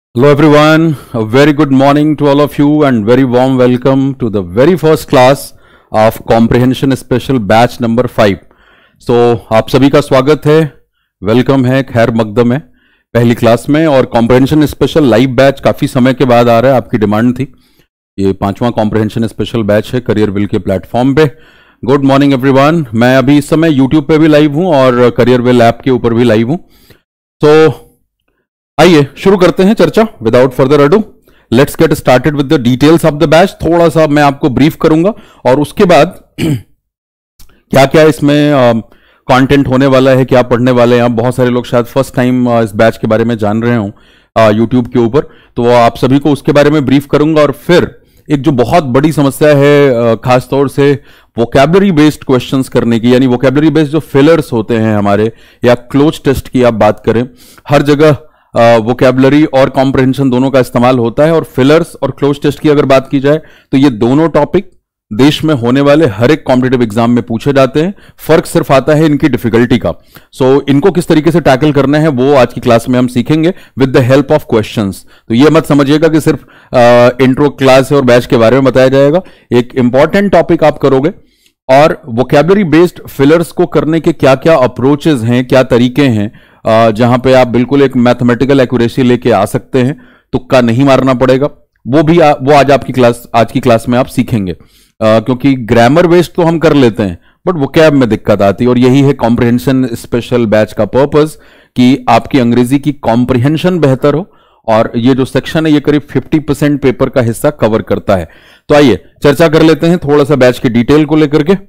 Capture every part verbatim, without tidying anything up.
Hello everyone, a very good morning to all of you and very warm welcome to the very first class of Comprehension Special Batch number five. So आप सभी का स्वागत है, welcome है, खैर मकदम है पहली क्लास में। और Comprehension Special लाइव बैच काफ़ी समय के बाद आ रहा है, आपकी डिमांड थी। ये पांचवा Comprehension Special बैच है करियर विल के प्लेटफॉर्म पे। गुड मॉर्निंग एवरीवन, मैं अभी इस समय यूट्यूब पे भी लाइव हूँ और करियर विल ऐप के ऊपर भी लाइव हूँ। तो आइए शुरू करते हैं चर्चा। Without further ado let's get started with the details of the batch. थोड़ा सा मैं आपको ब्रीफ करूंगा और उसके बाद क्या क्या इसमें कंटेंट uh, होने वाला है, क्या पढ़ने वाले हैं। आप बहुत सारे लोग शायद फर्स्ट टाइम uh, इस बैच के बारे में जान रहे हो यूट्यूब uh, के ऊपर, तो आप सभी को उसके बारे में ब्रीफ करूंगा। और फिर एक जो बहुत बड़ी समस्या है uh, खासतौर से वोकैबुलरी बेस्ड क्वेश्चंस करने की, यानी वोकैबुलरी बेस्ड जो फिलर्स होते हैं हमारे, या क्लोज टेस्ट की आप बात करें, हर जगह वोकैबुलरी uh, और कॉम्प्रहेंशन दोनों का इस्तेमाल होता है। और फिलर्स और क्लोज टेस्ट की अगर बात की जाए तो ये दोनों टॉपिक देश में होने वाले हर एक कॉम्पिटिटिव एग्जाम में पूछे जाते हैं। फर्क सिर्फ आता है इनकी डिफिकल्टी का। सो so, इनको किस तरीके से टैकल करना है वो आज की क्लास में हम सीखेंगे with the help of questions. तो ये मत समझिएगा कि सिर्फ इंट्रो uh, क्लास है और बैच के बारे में बताया जाएगा। एक इंपॉर्टेंट टॉपिक आप करोगे और वोकैबुलरी बेस्ड फिलर्स को करने के क्या क्या अप्रोचेस हैं, क्या तरीके हैं, Uh, जहां पे आप बिल्कुल एक मैथमेटिकल एक्यूरेसी लेके आ सकते हैं, तुक्का नहीं मारना पड़ेगा, वो भी आ, वो आज आपकी क्लास आज की क्लास में आप सीखेंगे। uh, क्योंकि ग्रामर बेस्ड तो हम कर लेते हैं बट वोकैब में दिक्कत आती है, और यही है कॉम्प्रिहेंशन स्पेशल बैच का पर्पस कि आपकी अंग्रेजी की कॉम्प्रिहेंशन बेहतर हो। और ये जो सेक्शन है ये करीब पचास परसेंट पेपर का हिस्सा कवर करता है। तो आइए चर्चा कर लेते हैं थोड़ा सा बैच की डिटेल को लेकर के।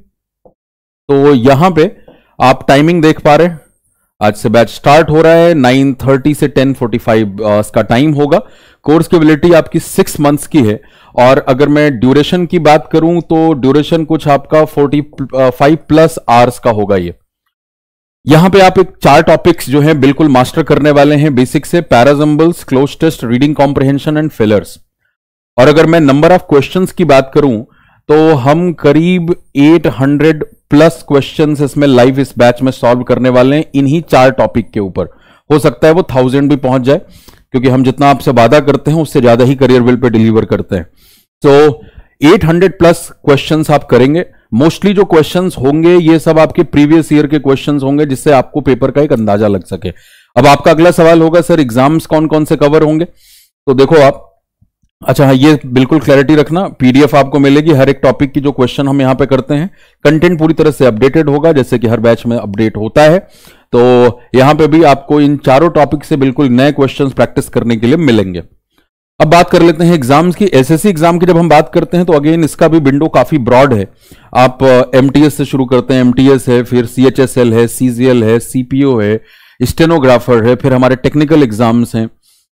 तो यहां पे आप टाइमिंग देख पा रहे हैं, आज से बैच स्टार्ट हो रहा है। नाइन थर्टी से टेन फोर्टी फाइव का टाइम होगा। कोर्स की वैलिडिटी आपकी सिक्स मंथ्स की है। और अगर मैं ड्यूरेशन की बात करूं तो ड्यूरेशन कुछ आपका फोर्टी फाइव प्लस आवर्स का होगा। ये यहां पे आप एक चार टॉपिक्स जो हैं बिल्कुल मास्टर करने वाले हैं बेसिक से, parajumbles, cloze test, reading comprehension and fillers. और अगर मैं नंबर ऑफ क्वेश्चंस की बात करूं तो हम करीब आठ सौ प्लस क्वेश्चंस इसमें लाइव इस बैच में सॉल्व करने वाले हैं इन्हीं चार टॉपिक के ऊपर। हो सकता है वो थाउजेंड भी पहुंच जाए, क्योंकि हम जितना आपसे वादा करते हैं उससे ज्यादा ही करियर विल पे डिलीवर करते हैं। सो आठ सौ प्लस क्वेश्चंस आप करेंगे। मोस्टली जो क्वेश्चंस होंगे ये सब आपके प्रीवियस ईयर के क्वेश्चंस होंगे, जिससे आपको पेपर का एक अंदाजा लग सके। अब आपका अगला सवाल होगा, सर एग्जाम्स कौन कौन से कवर होंगे? तो देखो आप, अच्छा हाँ, ये बिल्कुल क्लैरिटी रखना, पीडीएफ आपको मिलेगी हर एक टॉपिक की जो क्वेश्चन हम यहां पे करते हैं। कंटेंट पूरी तरह से अपडेटेड होगा, जैसे कि हर बैच में अपडेट होता है। तो यहां पे भी आपको इन चारों टॉपिक से बिल्कुल नए क्वेश्चंस प्रैक्टिस करने के लिए मिलेंगे। अब बात कर लेते हैं एग्जाम्स की। एसएससी एग्जाम की जब हम बात करते हैं तो अगेन इसका भी विंडो काफी ब्रॉड है। आप एमटीएस से शुरू करते हैं, एमटीएस है, फिर सीएचएसएल है, सीजीएल है, सीपीओ है, स्टेनोग्राफर है, फिर हमारे टेक्निकल एग्जाम्स हैं।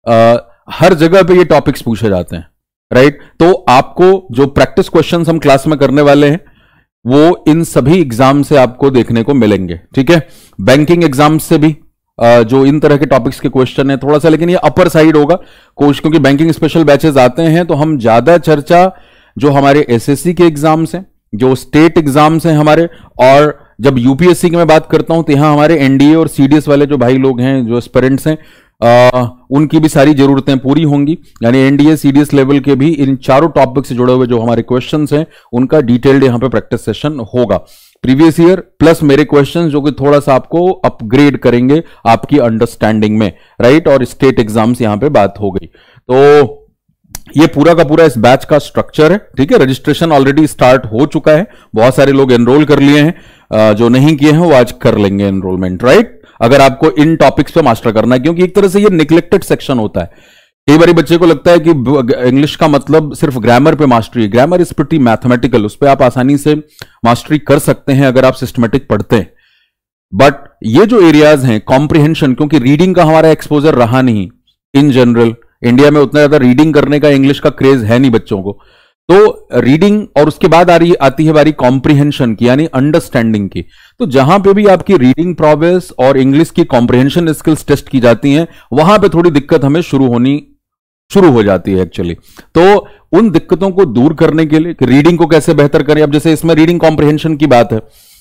हर जगह पे ये टॉपिक्स पूछे जाते हैं, राइट। तो आपको जो प्रैक्टिस क्वेश्चंस हम क्लास में करने वाले हैं वो इन सभी एग्जाम से आपको देखने को मिलेंगे, ठीक है। बैंकिंग एग्जाम से भी जो इन तरह के टॉपिक्स के क्वेश्चन है थोड़ा सा, लेकिन ये अपर साइड होगा कोर्स, क्योंकि बैंकिंग स्पेशल बैचेस आते हैं तो हम ज्यादा चर्चा जो हमारे एसएससी के एग्जाम्स हैं, जो स्टेट एग्जाम्स हैं हमारे, और जब यूपीएससी की मैं बात करता हूं तो यहां हमारे एनडीए और सीडीएस वाले जो भाई लोग हैं, जो एस्पिरेंट्स हैं, आ, उनकी भी सारी जरूरतें पूरी होंगी। यानी एनडीए सीडीएस लेवल के भी इन चारों टॉपिक से जुड़े हुए जो हमारे क्वेश्चंस हैं उनका डिटेल्ड यहां पे प्रैक्टिस सेशन होगा। प्रीवियस ईयर प्लस मेरे क्वेश्चंस जो कि थोड़ा सा आपको अपग्रेड करेंगे आपकी अंडरस्टैंडिंग में, राइट। और स्टेट एग्जाम्स यहां पे बात हो गई। तो ये पूरा का पूरा इस बैच का स्ट्रक्चर है, ठीक है। रजिस्ट्रेशन ऑलरेडी स्टार्ट हो चुका है, बहुत सारे लोग एनरोल कर लिए हैं, जो नहीं किए हैं वो आज कर लेंगे एनरोलमेंट, राइट। अगर आपको इन टॉपिक्स पे मास्टर करना है, क्योंकि एक तरह से ये निग्लेक्टेड सेक्शन होता है। कई बार बच्चे को लगता है कि इंग्लिश का मतलब सिर्फ ग्रामर पे mastery. Grammar is pretty mathematical, उस पर आप आसानी से मास्टरी कर सकते हैं अगर आप सिस्टमेटिक पढ़ते हैं। बट ये जो एरियाज हैं कॉम्प्रिहेंशन, क्योंकि रीडिंग का हमारा एक्सपोजर रहा नहीं इन जनरल, इंडिया में उतना ज्यादा रीडिंग करने का इंग्लिश का क्रेज है नहीं बच्चों को, तो रीडिंग और उसके बाद आ रही आती है बारी कॉम्प्रिहेंशन की, यानी अंडरस्टैंडिंग की। तो जहां पे भी आपकी रीडिंग प्रोग्रेस और इंग्लिश की कॉम्प्रिहेंशन स्किल्स टेस्ट की जाती हैं, वहां पे थोड़ी दिक्कत हमें शुरू होनी शुरू हो जाती है एक्चुअली। तो उन दिक्कतों को दूर करने के लिए रीडिंग को कैसे बेहतर करें, अब जैसे इसमें रीडिंग कॉम्प्रिहेंशन की बात है,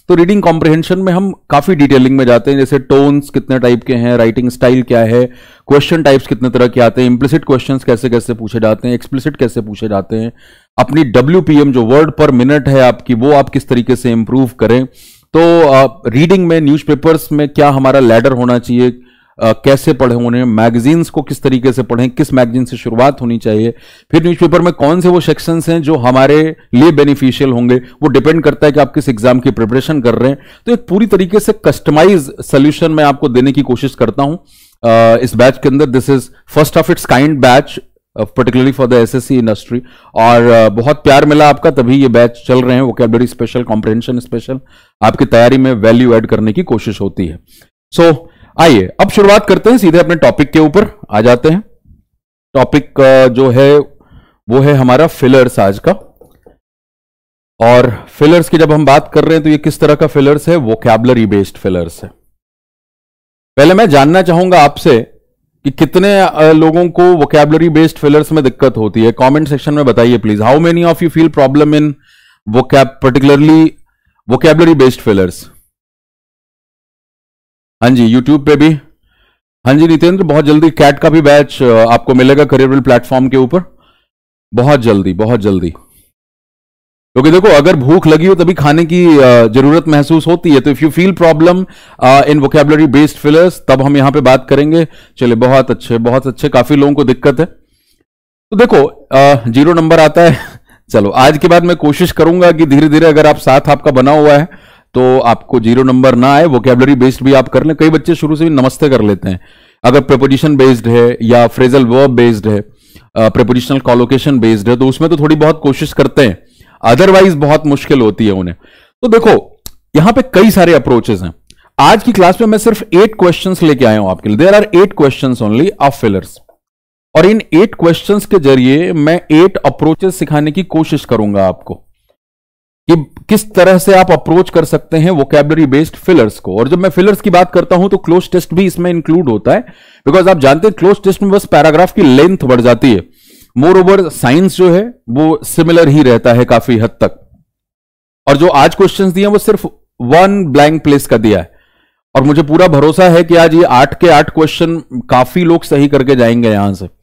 तो रीडिंग कॉम्प्रिहेंशन में हम काफी डिटेलिंग में जाते हैं, जैसे टोन्स कितने टाइप के हैं, राइटिंग स्टाइल क्या है, क्वेश्चन टाइप्स कितने तरह के आते हैं, इंप्लिसिट क्वेश्चंस कैसे कैसे पूछे जाते हैं, एक्सप्लिसिट कैसे पूछे जाते हैं, अपनी डब्ल्यूपीएम जो वर्ड पर मिनट है आपकी, वो आप किस तरीके से इंप्रूव करें। तो रीडिंग में न्यूज़पेपर्स में क्या हमारा लैडर होना चाहिए, Uh, कैसे पढ़ें उन्हें, मैगजीन्स को किस तरीके से पढ़ें, किस मैगजीन से शुरुआत होनी चाहिए, फिर न्यूज़पेपर में कौन से वो सेक्शंस हैं जो हमारे लिए बेनिफिशियल होंगे, वो डिपेंड करता है कि आप किस एग्जाम की प्रिपरेशन कर रहे हैं। तो एक पूरी तरीके से कस्टमाइज सोल्यूशन मैं आपको देने की कोशिश करता हूं uh, इस बैच के अंदर। This is first of its kind batch particularly for the SSC industry, और uh, बहुत प्यार मिला आपका, तभी ये बैच चल रहे हैं। वोकैबुलरी स्पेशल, कॉम्प्रिहेंशन स्पेशल, आपकी तैयारी में वैल्यू ऐड करने की कोशिश होती है। सो so, आइए अब शुरुआत करते हैं, सीधे अपने टॉपिक के ऊपर आ जाते हैं। टॉपिक जो है वो है हमारा फिलर्स आज का, और फिलर्स की जब हम बात कर रहे हैं तो ये किस तरह का फिलर्स है, वोकैबुलरी बेस्ड फिलर्स है। पहले मैं जानना चाहूंगा आपसे कि कितने लोगों को वोकैबुलरी बेस्ड फिलर्स में दिक्कत होती है। कमेंट सेक्शन में बताइए please, how many of you feel problem in vocab, particularly vocabulary based fillers. हाँ जी, यूट्यूब पे भी। हाँ जी नितेंद्र, बहुत जल्दी कैट का भी बैच आपको मिलेगा करियर प्लेटफॉर्म के ऊपर, बहुत जल्दी बहुत जल्दी। क्योंकि देखो, अगर भूख लगी हो तभी खाने की जरूरत महसूस होती है। तो if you feel problem in vocabulary based fillers, तब हम यहां पे बात करेंगे। चलिए, बहुत अच्छे बहुत अच्छे, काफी लोगों को दिक्कत है। तो देखो, जीरो नंबर आता है। चलो, आज के बाद मैं कोशिश करूंगा कि धीरे धीरे, अगर आप साथ आपका बना हुआ है तो आपको जीरो नंबर ना आए। वोकैबुलरी बेस्ड भी आप कर लें। कई बच्चे शुरू से भी नमस्ते कर लेते हैं। अगर प्रेपोजिशन बेस्ड है या फ्रेजल वर्ब बेस्ड है, प्रेपोजिशनल कॉलोकेशन बेस्ड है, तो उसमें तो थोड़ी बहुत कोशिश करते हैं, अदरवाइज बहुत मुश्किल होती है उन्हें। तो देखो, यहां पे कई सारे अप्रोचेस हैं। आज की क्लास में मैं सिर्फ एट क्वेश्चंस लेके आया हूं आपके लिए। There are eight questions only of fillers, और इन एट क्वेश्चंस के जरिए मैं एट अप्रोचेस सिखाने की कोशिश करूंगा आपको कि किस तरह से आप अप्रोच कर सकते हैं वोकैबुलरी बेस्ड फिलर्स को। और जब मैं फिलर्स की बात करता हूं तो क्लोज टेस्ट भी इसमें इंक्लूड होता है, बिकॉज आप जानते हैं क्लोज टेस्ट में बस पैराग्राफ की लेंथ बढ़ जाती है। मोर ओवर साइंस जो है वो सिमिलर ही रहता है काफी हद तक, और जो आज क्वेश्चंस दिए वो सिर्फ वन ब्लैंक प्लेस का दिया है। और मुझे पूरा भरोसा है कि आज ये आठ के आठ क्वेश्चन काफी लोग सही करके जाएंगे यहां से।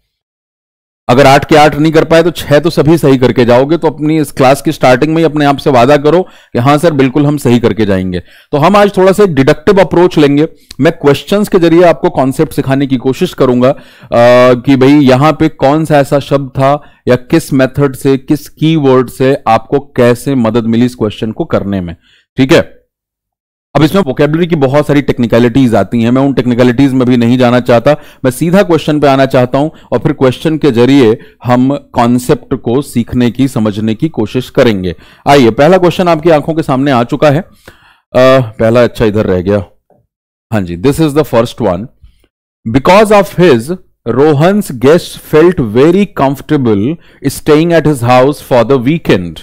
अगर आठ के आठ नहीं कर पाए तो छह तो सभी सही करके जाओगे। तो अपनी इस क्लास की स्टार्टिंग में ही अपने आप से वादा करो कि हाँ सर, बिल्कुल हम सही करके जाएंगे। तो हम आज थोड़ा सा डिडक्टिव अप्रोच लेंगे। मैं क्वेश्चंस के जरिए आपको कॉन्सेप्ट सिखाने की कोशिश करूंगा आ, कि भाई यहां पे कौन सा ऐसा शब्द था, या किस मेथड से, किस कीवर्ड से आपको कैसे मदद मिली इस क्वेश्चन को करने में। ठीक है, अब इसमें वोकैबुलरी की बहुत सारी टेक्निकलिटीज आती हैं। मैं उन टेक्निकलिटीज में भी नहीं जाना चाहता, मैं सीधा क्वेश्चन पे आना चाहता हूं, और फिर क्वेश्चन के जरिए हम कॉन्सेप्ट को सीखने की, समझने की कोशिश करेंगे। आइए, पहला क्वेश्चन आपकी आंखों के सामने आ चुका है। आ, पहला अच्छा इधर रह गया। हाँ जी, this is the first one. Because of his, Rohan's guest felt very comfortable staying at his house for the weekend.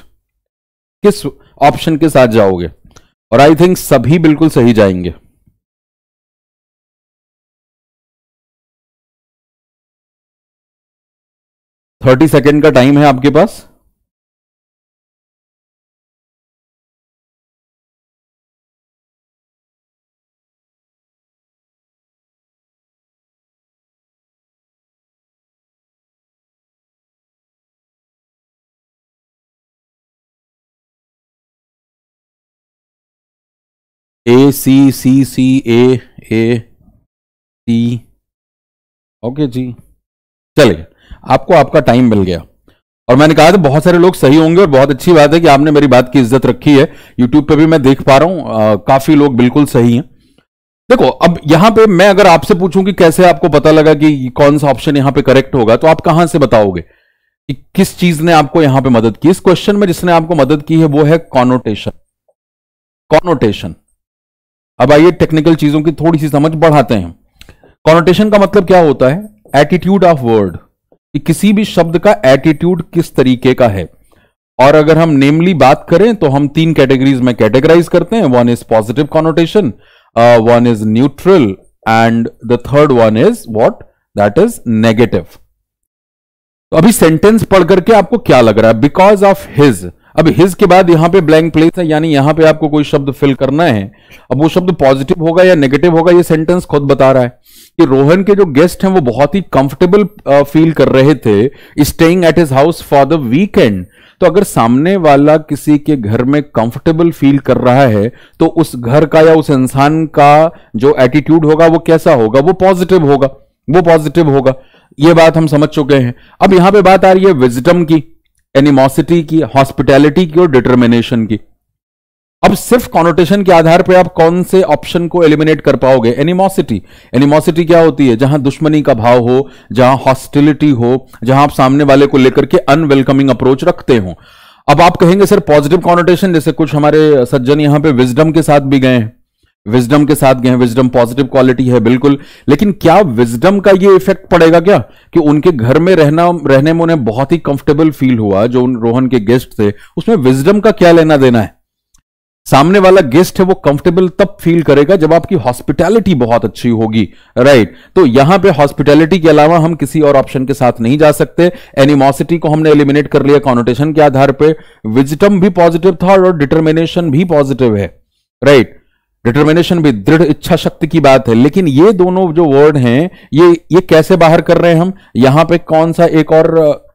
किस ऑप्शन के साथ जाओगे? और आई थिंक सभी बिल्कुल सही जाएंगे। थर्टी सेकेंड का टाइम है आपके पास। ए सी सी सी ए ए सी। ओके जी, चलिए, आपको आपका टाइम मिल गया। और मैंने कहा था बहुत सारे लोग सही होंगे, और बहुत अच्छी बात है कि आपने मेरी बात की इज्जत रखी है। यूट्यूब पे भी मैं देख पा रहा हूं काफी लोग बिल्कुल सही हैं। देखो, अब यहां पे मैं अगर आपसे पूछूं कि कैसे आपको पता लगा कि कौन सा ऑप्शन यहां पे करेक्ट होगा, तो आप कहां से बताओगे कि किस चीज ने आपको यहां पे मदद की? इस क्वेश्चन में जिसने आपको मदद की है वो है कॉनोटेशन। कॉनोटेशन। अब आइए टेक्निकल चीजों की थोड़ी सी समझ बढ़ाते हैं। कॉनोटेशन का मतलब क्या होता है? एटीट्यूड ऑफ वर्ड, कि किसी भी शब्द का एटीट्यूड किस तरीके का है। और अगर हम नेमली बात करें तो हम तीन कैटेगरीज में कैटेगराइज करते हैं। One is positive connotation, one is neutral, and the third one is what? That is negative. तो अभी सेंटेंस पढ़ करके आपको क्या लग रहा है? बिकॉज ऑफ हिज, अब हिज के बाद यहां पे ब्लैंक प्लेस है, यानी यहां पे आपको कोई शब्द फिल करना है। अब वो शब्द पॉजिटिव होगा या नेगेटिव होगा, ये सेंटेंस खुद बता रहा है कि रोहन के जो गेस्ट हैं वो बहुत ही कंफर्टेबल फील कर रहे थे staying at his house for the weekend. तो अगर सामने वाला किसी के घर में कंफर्टेबल फील कर रहा है तो उस घर का या उस इंसान का जो एटीट्यूड होगा वो कैसा होगा, वो पॉजिटिव होगा, वो पॉजिटिव होगा। ये बात हम समझ चुके हैं। अब यहां पे बात आ रही है विजडम की, एनिमोसिटी की, हॉस्पिटैलिटी की और डिटर्मिनेशन की। अब सिर्फ कॉनोटेशन के आधार पर आप कौन से ऑप्शन को एलिमिनेट कर पाओगे? एनिमोसिटी। एनिमोसिटी क्या होती है? जहां दुश्मनी का भाव हो, जहां हॉस्टिलिटी हो, जहां आप सामने वाले को लेकर के अनवेलकमिंग अप्रोच रखते हो। अब आप कहेंगे सर पॉजिटिव कॉनोटेशन, जैसे कुछ हमारे सज्जन यहां पे विजडम के साथ भी गए हैं, विजडम के साथ गए हैं, विजडम पॉजिटिव क्वालिटी है बिल्कुल, लेकिन क्या विजडम का ये इफेक्ट पड़ेगा क्या कि उनके घर में रहना रहने में उन्हें बहुत ही कंफर्टेबल फील हुआ, जो उन रोहन के गेस्ट थे, उसमें विजडम का क्या लेना देना है? सामने वाला गेस्ट है वो कंफर्टेबल तब फील करेगा जब आपकी हॉस्पिटैलिटी बहुत अच्छी होगी, राइट। तो यहां पे हॉस्पिटैलिटी के अलावा हम किसी और ऑप्शन के साथ नहीं जा सकते। एनिमोसिटी को हमने एलिमिनेट कर लिया कॉनोटेशन के आधार पे। विजडम भी पॉजिटिव था और डिटर्मिनेशन भी पॉजिटिव है, राइट। डिटर्मिनेशन भी दृढ़ इच्छा शक्ति की बात है। लेकिन ये दोनों जो वर्ड हैं ये ये कैसे बाहर कर रहे हैं हम? यहां पे कौन सा एक और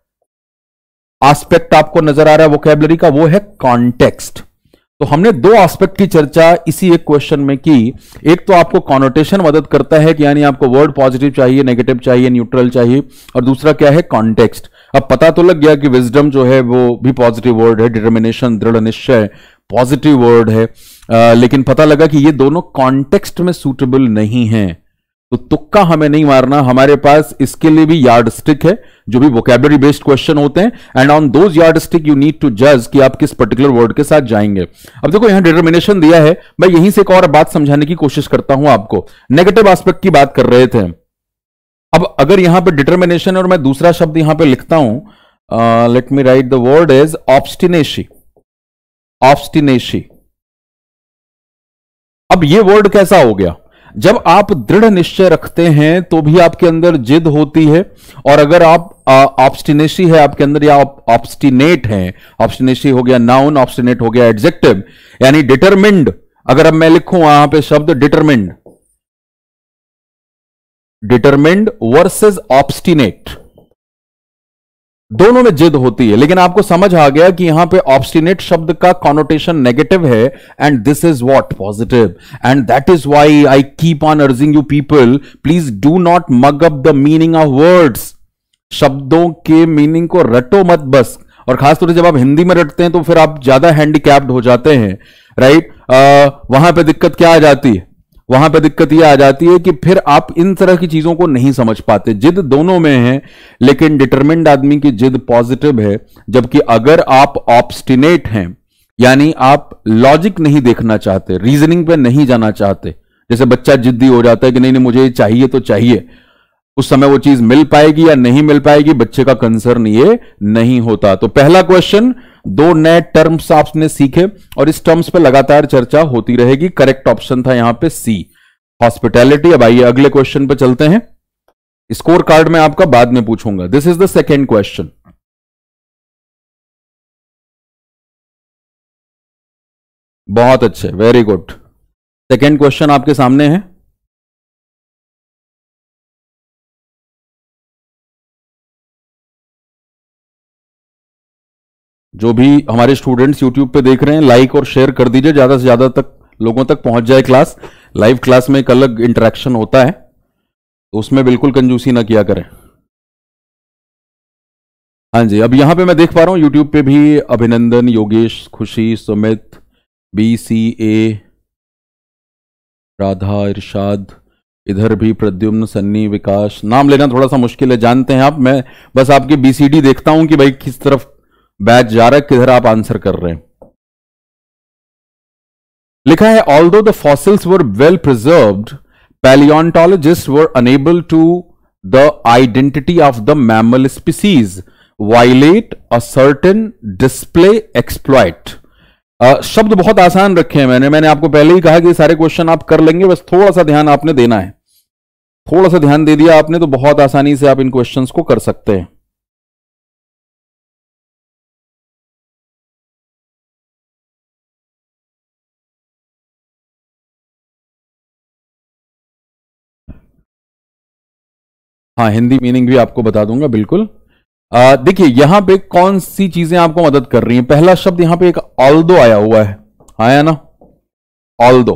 एस्पेक्ट आपको नजर आ रहा है वोकैबुलरी का? वो है कॉन्टेक्स्ट। तो हमने दो एस्पेक्ट की चर्चा इसी एक क्वेश्चन में की। एक तो आपको कॉनोटेशन मदद करता है कि यानी आपको वर्ड पॉजिटिव चाहिए, नेगेटिव चाहिए, न्यूट्रल चाहिए, और दूसरा क्या है? कॉन्टेक्स्ट। अब पता तो लग गया कि विजडम जो है वो भी पॉजिटिव वर्ड है, डिटर्मिनेशन दृढ़ निश्चय पॉजिटिव वर्ड है, आ, लेकिन पता लगा कि ये दोनों कॉन्टेक्स्ट में सूटेबल नहीं है। तो तुक्का हमें नहीं मारना, हमारे पास इसके लिए भी यार्ड स्टिक है, जो भी वोकैबुलरी बेस्ड क्वेश्चन होते हैं, and on those yardstick you need to जज कि आप किस पर्टिकुलर वर्ड के साथ जाएंगे। अब देखो यहां डिटर्मिनेशन दिया है, मैं यहीं से एक और बात समझाने की कोशिश करता हूं आपको। नेगेटिव एस्पेक्ट की बात कर रहे थे। अब अगर यहां पे डिटर्मिनेशन और मैं दूसरा शब्द यहां पे लिखता हूं, let me write the word is obstinacy. Obstinacy. अब ये वर्ड कैसा हो गया? जब आप दृढ़ निश्चय रखते हैं तो भी आपके अंदर जिद होती है, और अगर आप ऑब्स्टिनेसी है आपके अंदर या ऑब्स्टिनेट है, ऑब्स्टिनेसी हो गया नाउन, ऑब्स्टिनेट हो गया एडजेक्टिव, यानी डिटरमिन्ड। अगर अब मैं लिखूं वहां पे शब्द डिटरमिन्ड, डिटरमिन्ड वर्सेस ऑब्स्टिनेट, दोनों में जिद होती है। लेकिन आपको समझ आ गया कि यहां पे ऑब्स्टिनेट शब्द का कॉनोटेशन नेगेटिव है, and this is what positive, and that is why I keep on urging you people, please do not mug up the meaning of words. शब्दों के मीनिंग को रटो मत बस, और खासतौर से जब आप हिंदी में रटते हैं तो फिर आप ज्यादा हैंडीकैप्ड हो जाते हैं, राइट। वहां पे दिक्कत क्या आ जाती है? वहां पे दिक्कत यह आ जाती है कि फिर आप इन तरह की चीजों को नहीं समझ पाते। जिद दोनों में है, लेकिन डिटरमिन्ड आदमी की जिद पॉजिटिव है, जबकि अगर आप ऑब्स्टिनेट हैं, यानी आप लॉजिक नहीं देखना चाहते, रीजनिंग पे नहीं जाना चाहते, जैसे बच्चा जिद्दी हो जाता है कि नहीं नहीं मुझे चाहिए तो चाहिए, उस समय वो चीज मिल पाएगी या नहीं मिल पाएगी बच्चे का कंसर्न ये नहीं होता। तो पहला क्वेश्चन, दो नए टर्म्स आपने सीखे और इस टर्म्स पे लगातार चर्चा होती रहेगी। करेक्ट ऑप्शन था यहां पे सी, हॉस्पिटैलिटी। अब आइए अगले क्वेश्चन पे चलते हैं। स्कोर कार्ड में आपका बाद में पूछूंगा। This is the second question. बहुत अच्छे, वेरी गुड। सेकेंड क्वेश्चन आपके सामने है। जो भी हमारे स्टूडेंट्स यूट्यूब पे देख रहे हैं, लाइक और शेयर कर दीजिए, ज्यादा से ज्यादा तक लोगों तक पहुंच जाए क्लास। लाइव क्लास में एक अलग इंटरेक्शन होता है, तो उसमें बिल्कुल कंजूसी ना किया करें। हाँ जी, अब यहां पे मैं देख पा रहा हूं यूट्यूब पे भी Abhinandan, Yogesh, Khushi, Sumit, B C A, Radha, Irshad, इधर भी प्रद्युम्न, सन्नी, विकास। नाम लेना थोड़ा सा मुश्किल है, जानते हैं आप। मैं बस आपकी बीसीडी देखता हूं कि भाई किस तरफ बैच जा रहा है, किधर आप आंसर कर रहे हैं। लिखा है although the fossils were well preserved, palaeontologist were enable to the identity of the mammal species, violate ascertain display exploit. शब्द बहुत आसान रखे हैं मैंने मैंने आपको पहले ही कहा कि सारे क्वेश्चन आप कर लेंगे, बस थोड़ा सा ध्यान आपने देना है। थोड़ा सा ध्यान दे दिया आपने तो बहुत आसानी से आप इन क्वेश्चंस को कर सकते हैं। हाँ, हिंदी मीनिंग भी आपको बता दूंगा बिल्कुल। आ, देखिए यहां पे कौन सी चीजें आपको मदद कर रही हैं। पहला शब्द यहां पे एक ऑल्दो आया हुआ है, आया ना, ऑल्दो,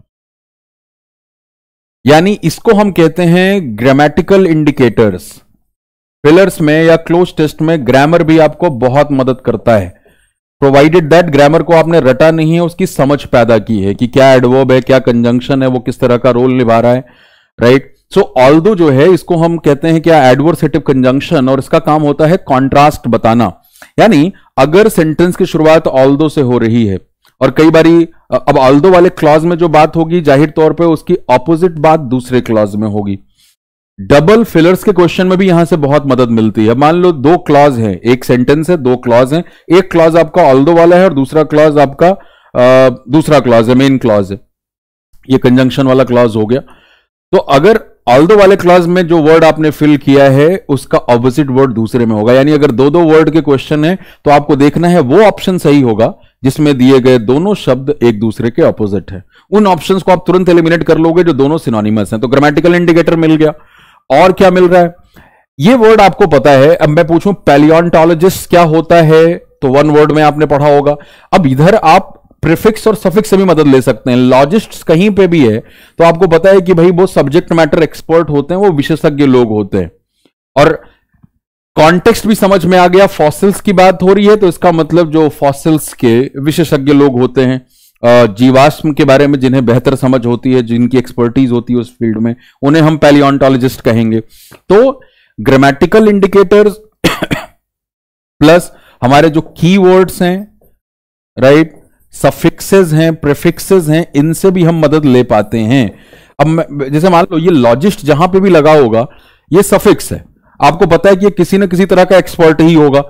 यानी इसको हम कहते हैं ग्रामेटिकल इंडिकेटर्स। फिलर्स में या क्लोज टेस्ट में ग्रामर भी आपको बहुत मदद करता है, प्रोवाइडेड दैट ग्रामर को आपने रटा नहीं है, उसकी समझ पैदा की है कि क्या एडवर्ब है, क्या कंजंक्शन है, वो किस तरह का रोल निभा रहा है, राइट। सो ऑल्दो जो है इसको हम कहते हैं क्या, एडवर्सेटिव कंजंक्शन, और इसका काम होता है कॉन्ट्रास्ट बताना। यानी अगर सेंटेंस की शुरुआत ऑल्दो से हो रही है और कई बारी अब ऑल्दो वाले क्लॉज में जो बात होगी जाहिर तौर पे उसकी ऑपोजिट बात दूसरे क्लॉज में होगी। डबल फिलर्स के क्वेश्चन में भी यहां से बहुत मदद मिलती है। मान लो दो क्लॉज हैं, एक सेंटेंस है, दो क्लॉज हैं, एक क्लॉज आपका ऑल्दो वाला है और दूसरा क्लॉज आपका आ, दूसरा क्लॉज है, मेन क्लॉज है, ये कंजंक्शन वाला क्लॉज हो गया। तो अगर ऑल्दो वाले क्लॉज में जो वर्ड आपने फिल किया है उसका ऑपोजिट वर्ड दूसरे में होगा, यानी अगर दो दो वर्ड के क्वेश्चन है तो आपको देखना है वो ऑप्शन सही होगा जिसमें दिए गए दोनों शब्द एक दूसरे के ऑपोजिट है। उन ऑप्शंस को आप तुरंत एलिमिनेट कर लोगे जो दोनों सिनोनिमस हैं। तो ग्रामेटिकल इंडिकेटर मिल गया। और क्या मिल रहा है, ये वर्ड आपको पता है। अब मैं पूछूं पैलियोंटोलॉजिस्ट क्या होता है, तो वन वर्ड में आपने पढ़ा होगा। अब इधर आप प्रीफिक्स और सफिक्स से भी मदद ले सकते हैं। लॉजिस्ट्स कहीं पे भी है तो आपको पता है कि भाई वो सब्जेक्ट मैटर एक्सपर्ट होते हैं, वो विशेषज्ञ लोग होते हैं। और कॉन्टेक्स्ट भी समझ में आ गया, फॉसिल्स की बात हो रही है तो इसका मतलब जो फॉसिल्स के विशेषज्ञ लोग होते हैं, जीवाश्म के बारे में जिन्हें बेहतर समझ होती है, जिनकी एक्सपर्टीज होती है उस फील्ड में, उन्हें हम पैलियोंटोलॉजिस्ट कहेंगे। तो ग्रामेटिकल इंडिकेटर्स प्लस हमारे जो कीवर्ड्स हैं, राइट, सफिक्सेस हैं, प्रीफिक्सेस हैं, इनसे भी हम मदद ले पाते हैं। अब जैसे मान लो ये लॉजिस्ट जहां पे भी लगा होगा ये सफिक्स है, आपको पता है कि ये किसी न किसी तरह का एक्सपर्ट ही होगा।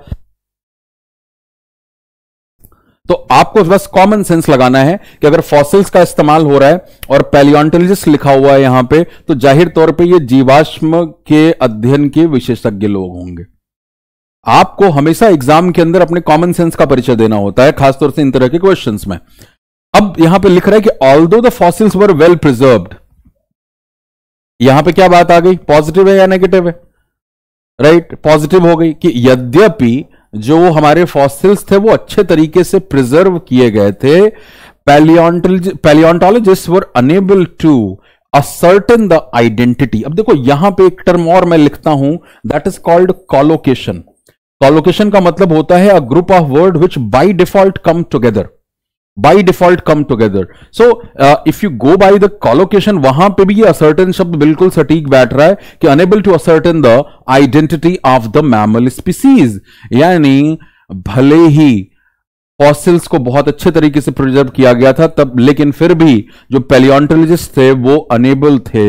तो आपको बस कॉमन सेंस लगाना है कि अगर फॉसिल्स का इस्तेमाल हो रहा है और पैलियोंटोलॉजिस्ट लिखा हुआ है यहां पे, तो जाहिर तौर पे ये जीवाश्म के अध्ययन के विशेषज्ञ लोग होंगे। आपको हमेशा एग्जाम के अंदर अपने कॉमन सेंस का परिचय देना होता है, खासतौर से इन तरह के क्वेश्चंस में। अब यहां पे लिख रहा है कि although the fossils were well preserved, यहां पे क्या बात आ गई, पॉजिटिव है या नेगेटिव है, राइट, पॉजिटिव हो गई कि यद्यपि जो हमारे फॉसिल्स थे वो अच्छे तरीके से प्रिजर्व किए गए थे, palaeontologist were enable to ascertain the identity. अब देखो यहां पे एक टर्म और मैं लिखता हूं, that is called collocation. Collocation का मतलब होता है a group of word which by default come together, by default come together. So if you go by the collocation, वहां पे भी ये असर्टेन शब्द बिल्कुल सटीक बैठ रहा है कि enable to ascertain the identity of the mammal species, यानी भले ही फॉसिल्स को बहुत अच्छे तरीके से प्रिजर्व किया गया था तब, लेकिन फिर भी जो पैलियोंटोलॉजिस्ट थे वो अनेबल थे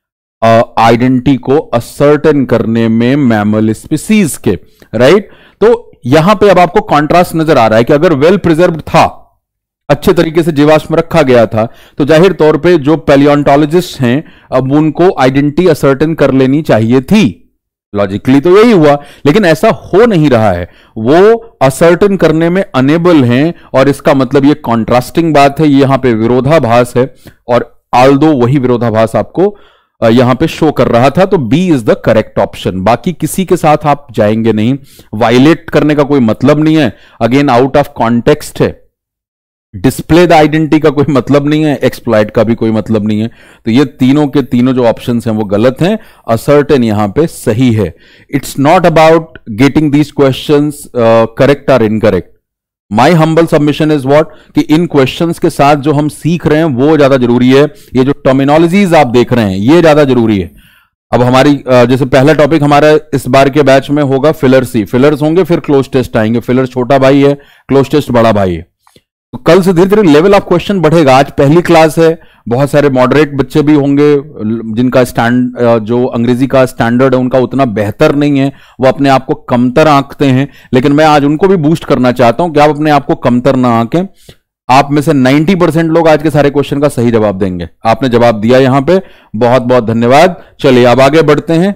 आइडेंटिटी uh, को असर्टेन करने में मैमल स्पीसीज के, राइट। तो यहां पे अब आपको कॉन्ट्रास्ट नजर आ रहा है कि अगर वेल प्रिजर्व था, अच्छे तरीके से जीवाश्म रखा गया था, तो जाहिर तौर पे जो पैलियोंटोलॉजिस्ट हैं अब उनको आइडेंटिटी असर्टेन कर लेनी चाहिए थी। लॉजिकली तो यही हुआ, लेकिन ऐसा हो नहीं रहा है, वो असर्टेन करने में अनेबल हैं, और इसका मतलब ये कॉन्ट्रास्टिंग बात है, यहां पे विरोधाभास है, और आल्दो वही विरोधाभास आपको यहां पे शो कर रहा था। तो B is the correct option. बाकी किसी के साथ आप जाएंगे नहीं, वायलेट करने का कोई मतलब नहीं है, अगेन आउट ऑफ कॉन्टेक्स्ट है, डिस्प्ले द आइडेंटिटी का कोई मतलब नहीं है, एक्सप्लॉइट का भी कोई मतलब नहीं है। तो ये तीनों के तीनों जो ऑप्शंस हैं वो गलत हैं, असर्टेन यहां पे सही है। It's not about getting these questions correct और incorrect. My humble submission is what, कि इन क्वेश्चंस के साथ जो हम सीख रहे हैं वो ज्यादा जरूरी है, ये जो टर्मिनोलॉजीज आप देख रहे हैं ये ज्यादा जरूरी है। अब हमारी जैसे पहला टॉपिक हमारा इस बार के बैच में होगा फिलर्स ही, फिलर्स होंगे, फिर क्लोज टेस्ट आएंगे। फिलर छोटा भाई है, क्लोज टेस्ट बड़ा भाई है। तो कल से धीरे धीरे लेवल ऑफ क्वेश्चन बढ़ेगा। आज पहली क्लास है, बहुत सारे मॉडरेट बच्चे भी होंगे जिनका स्टैंड जो अंग्रेजी का स्टैंडर्ड है उनका उतना बेहतर नहीं है, वो अपने आप को कमतर आंकते हैं, लेकिन मैं आज उनको भी बूस्ट करना चाहता हूं कि आप अपने आप को कमतर ना आंकें। आप में से नब्बे परसेंट लोग आज के सारे क्वेश्चन का सही जवाब देंगे। आपने जवाब दिया यहां पे, बहुत बहुत धन्यवाद। चलिए अब आगे बढ़ते हैं।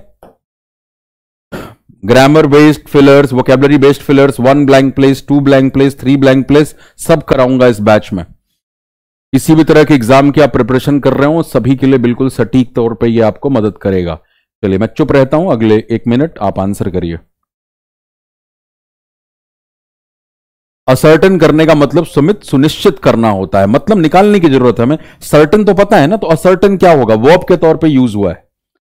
Grammar based fillers, vocabulary based fillers, one blank place, two blank place, three blank place, सब कराऊंगा इस बैच में। किसी भी तरह के एग्जाम की आप प्रिपरेशन कर रहे हो सभी के लिए बिल्कुल सटीक तौर पे ये आपको मदद करेगा। चलिए मैं चुप रहता हूं, अगले एक मिनट आप आंसर करिए। असर्टन करने का मतलब सुमित सुनिश्चित करना होता है, मतलब निकालने की जरूरत है हमें। सर्टन तो पता है ना, तो असर्टन क्या होगा, वर्ब के तौर पे यूज हुआ है।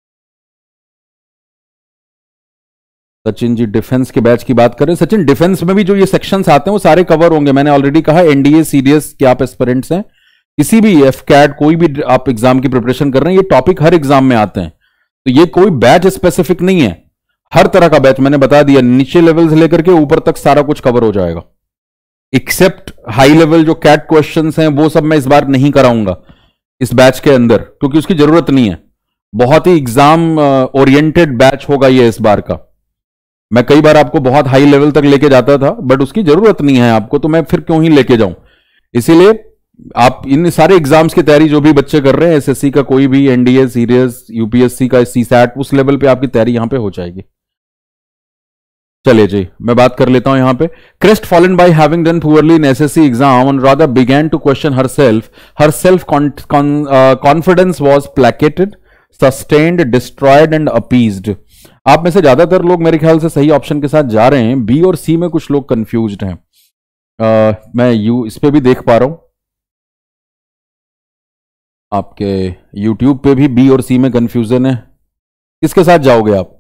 सचिन जी डिफेंस के बैच की बात करें। सचिन डिफेंस में भी जो ये सेक्शंस आते हैं वो सारे कवर होंगे, मैंने ऑलरेडी कहा। एनडीए सीडीएस के आप एस्पिरेंट्स हैं, किसी भी एफ कैट कोई भी आप एग्जाम की प्रिपरेशन कर रहे हैं, ये टॉपिक हर एग्जाम में आते हैं, तो ये कोई बैच स्पेसिफिक नहीं है। हर तरह का बैच मैंने बता दिया, नीचे लेवल से लेकर के ऊपर तक सारा कुछ कवर हो जाएगा, एक्सेप्ट हाई लेवल जो कैट क्वेश्चंस हैं वो सब मैं इस बार नहीं कराऊंगा इस बैच के अंदर, क्योंकि उसकी जरूरत नहीं है। बहुत ही एग्जाम ओरिएंटेड बैच होगा ये इस बार का। मैं कई बार आपको बहुत हाई लेवल तक लेके जाता था, बट उसकी जरूरत नहीं है आपको, तो मैं फिर क्यों ही लेके जाऊं। इसीलिए आप इन सारे एग्जाम्स की तैयारी जो भी बच्चे कर रहे हैं, एसएससी का कोई भी, एनडीए सीरियस, यूपीएससी का सीसैट, उस लेवल पे आपकी तैयारी यहां पे हो जाएगी। चलिए जी मैं बात कर लेता हूं यहां पे। Crest fallen by having done poorly in SSC exam and rather began to question herself, her self confidence was placated, sustained, destroyed and appeased. आप में से ज्यादातर लोग मेरे ख्याल से सही ऑप्शन के साथ जा रहे हैं, बी और सी में कुछ लोग कंफ्यूज्ड हैं। uh, मैं यू इस पे भी देख पा रहा हूं, आपके यूट्यूब पे भी बी और सी में कंफ्यूजन है। किसके साथ जाओगे आप?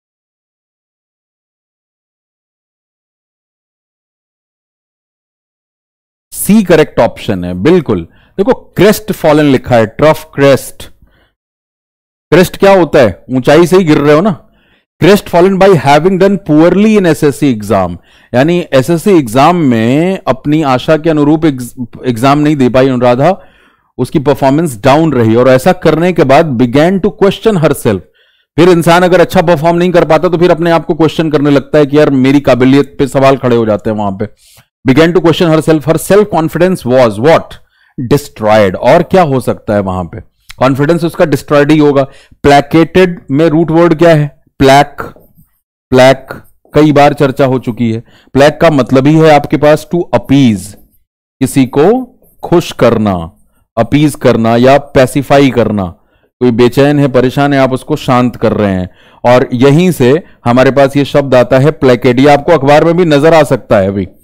सी करेक्ट ऑप्शन है, बिल्कुल। देखो क्रेस्ट फॉलन लिखा है, ट्रफ क्रेस्ट। क्रेस्ट क्या होता है? ऊंचाई से ही गिर रहे हो ना। Crest fallen by having done poorly in SSC exam, यानी एसएससी एग्जाम में अपनी आशा के अनुरूप एग्जाम नहीं दे पाई अनुराधा, उसकी परफॉर्मेंस डाउन रही, और ऐसा करने के बाद बिगैन टू क्वेश्चन हरसेल्फ। फिर इंसान अगर अच्छा परफॉर्म नहीं कर पाता तो फिर अपने आप को क्वेश्चन करने लगता है कि यार मेरी काबिलियत पे सवाल खड़े हो जाते हैं वहां पे। Began to question herself, her self confidence was what? Destroyed. और क्या हो सकता है वहां पे? कॉन्फिडेंस उसका डिस्ट्रॉयड ही होगा। प्लैकेटेड में रूट वर्ड क्या है? प्लैक। प्लैक कई बार चर्चा हो चुकी है। प्लैक का मतलब ही है आपके पास टू अपीज, किसी को खुश करना, अपीज करना या पैसिफाई करना। कोई बेचैन है, परेशान है, आप उसको शांत कर रहे हैं, और यहीं से हमारे पास ये शब्द आता है प्लैकेट। ये आपको अखबार में भी नजर आ सकता है अभी,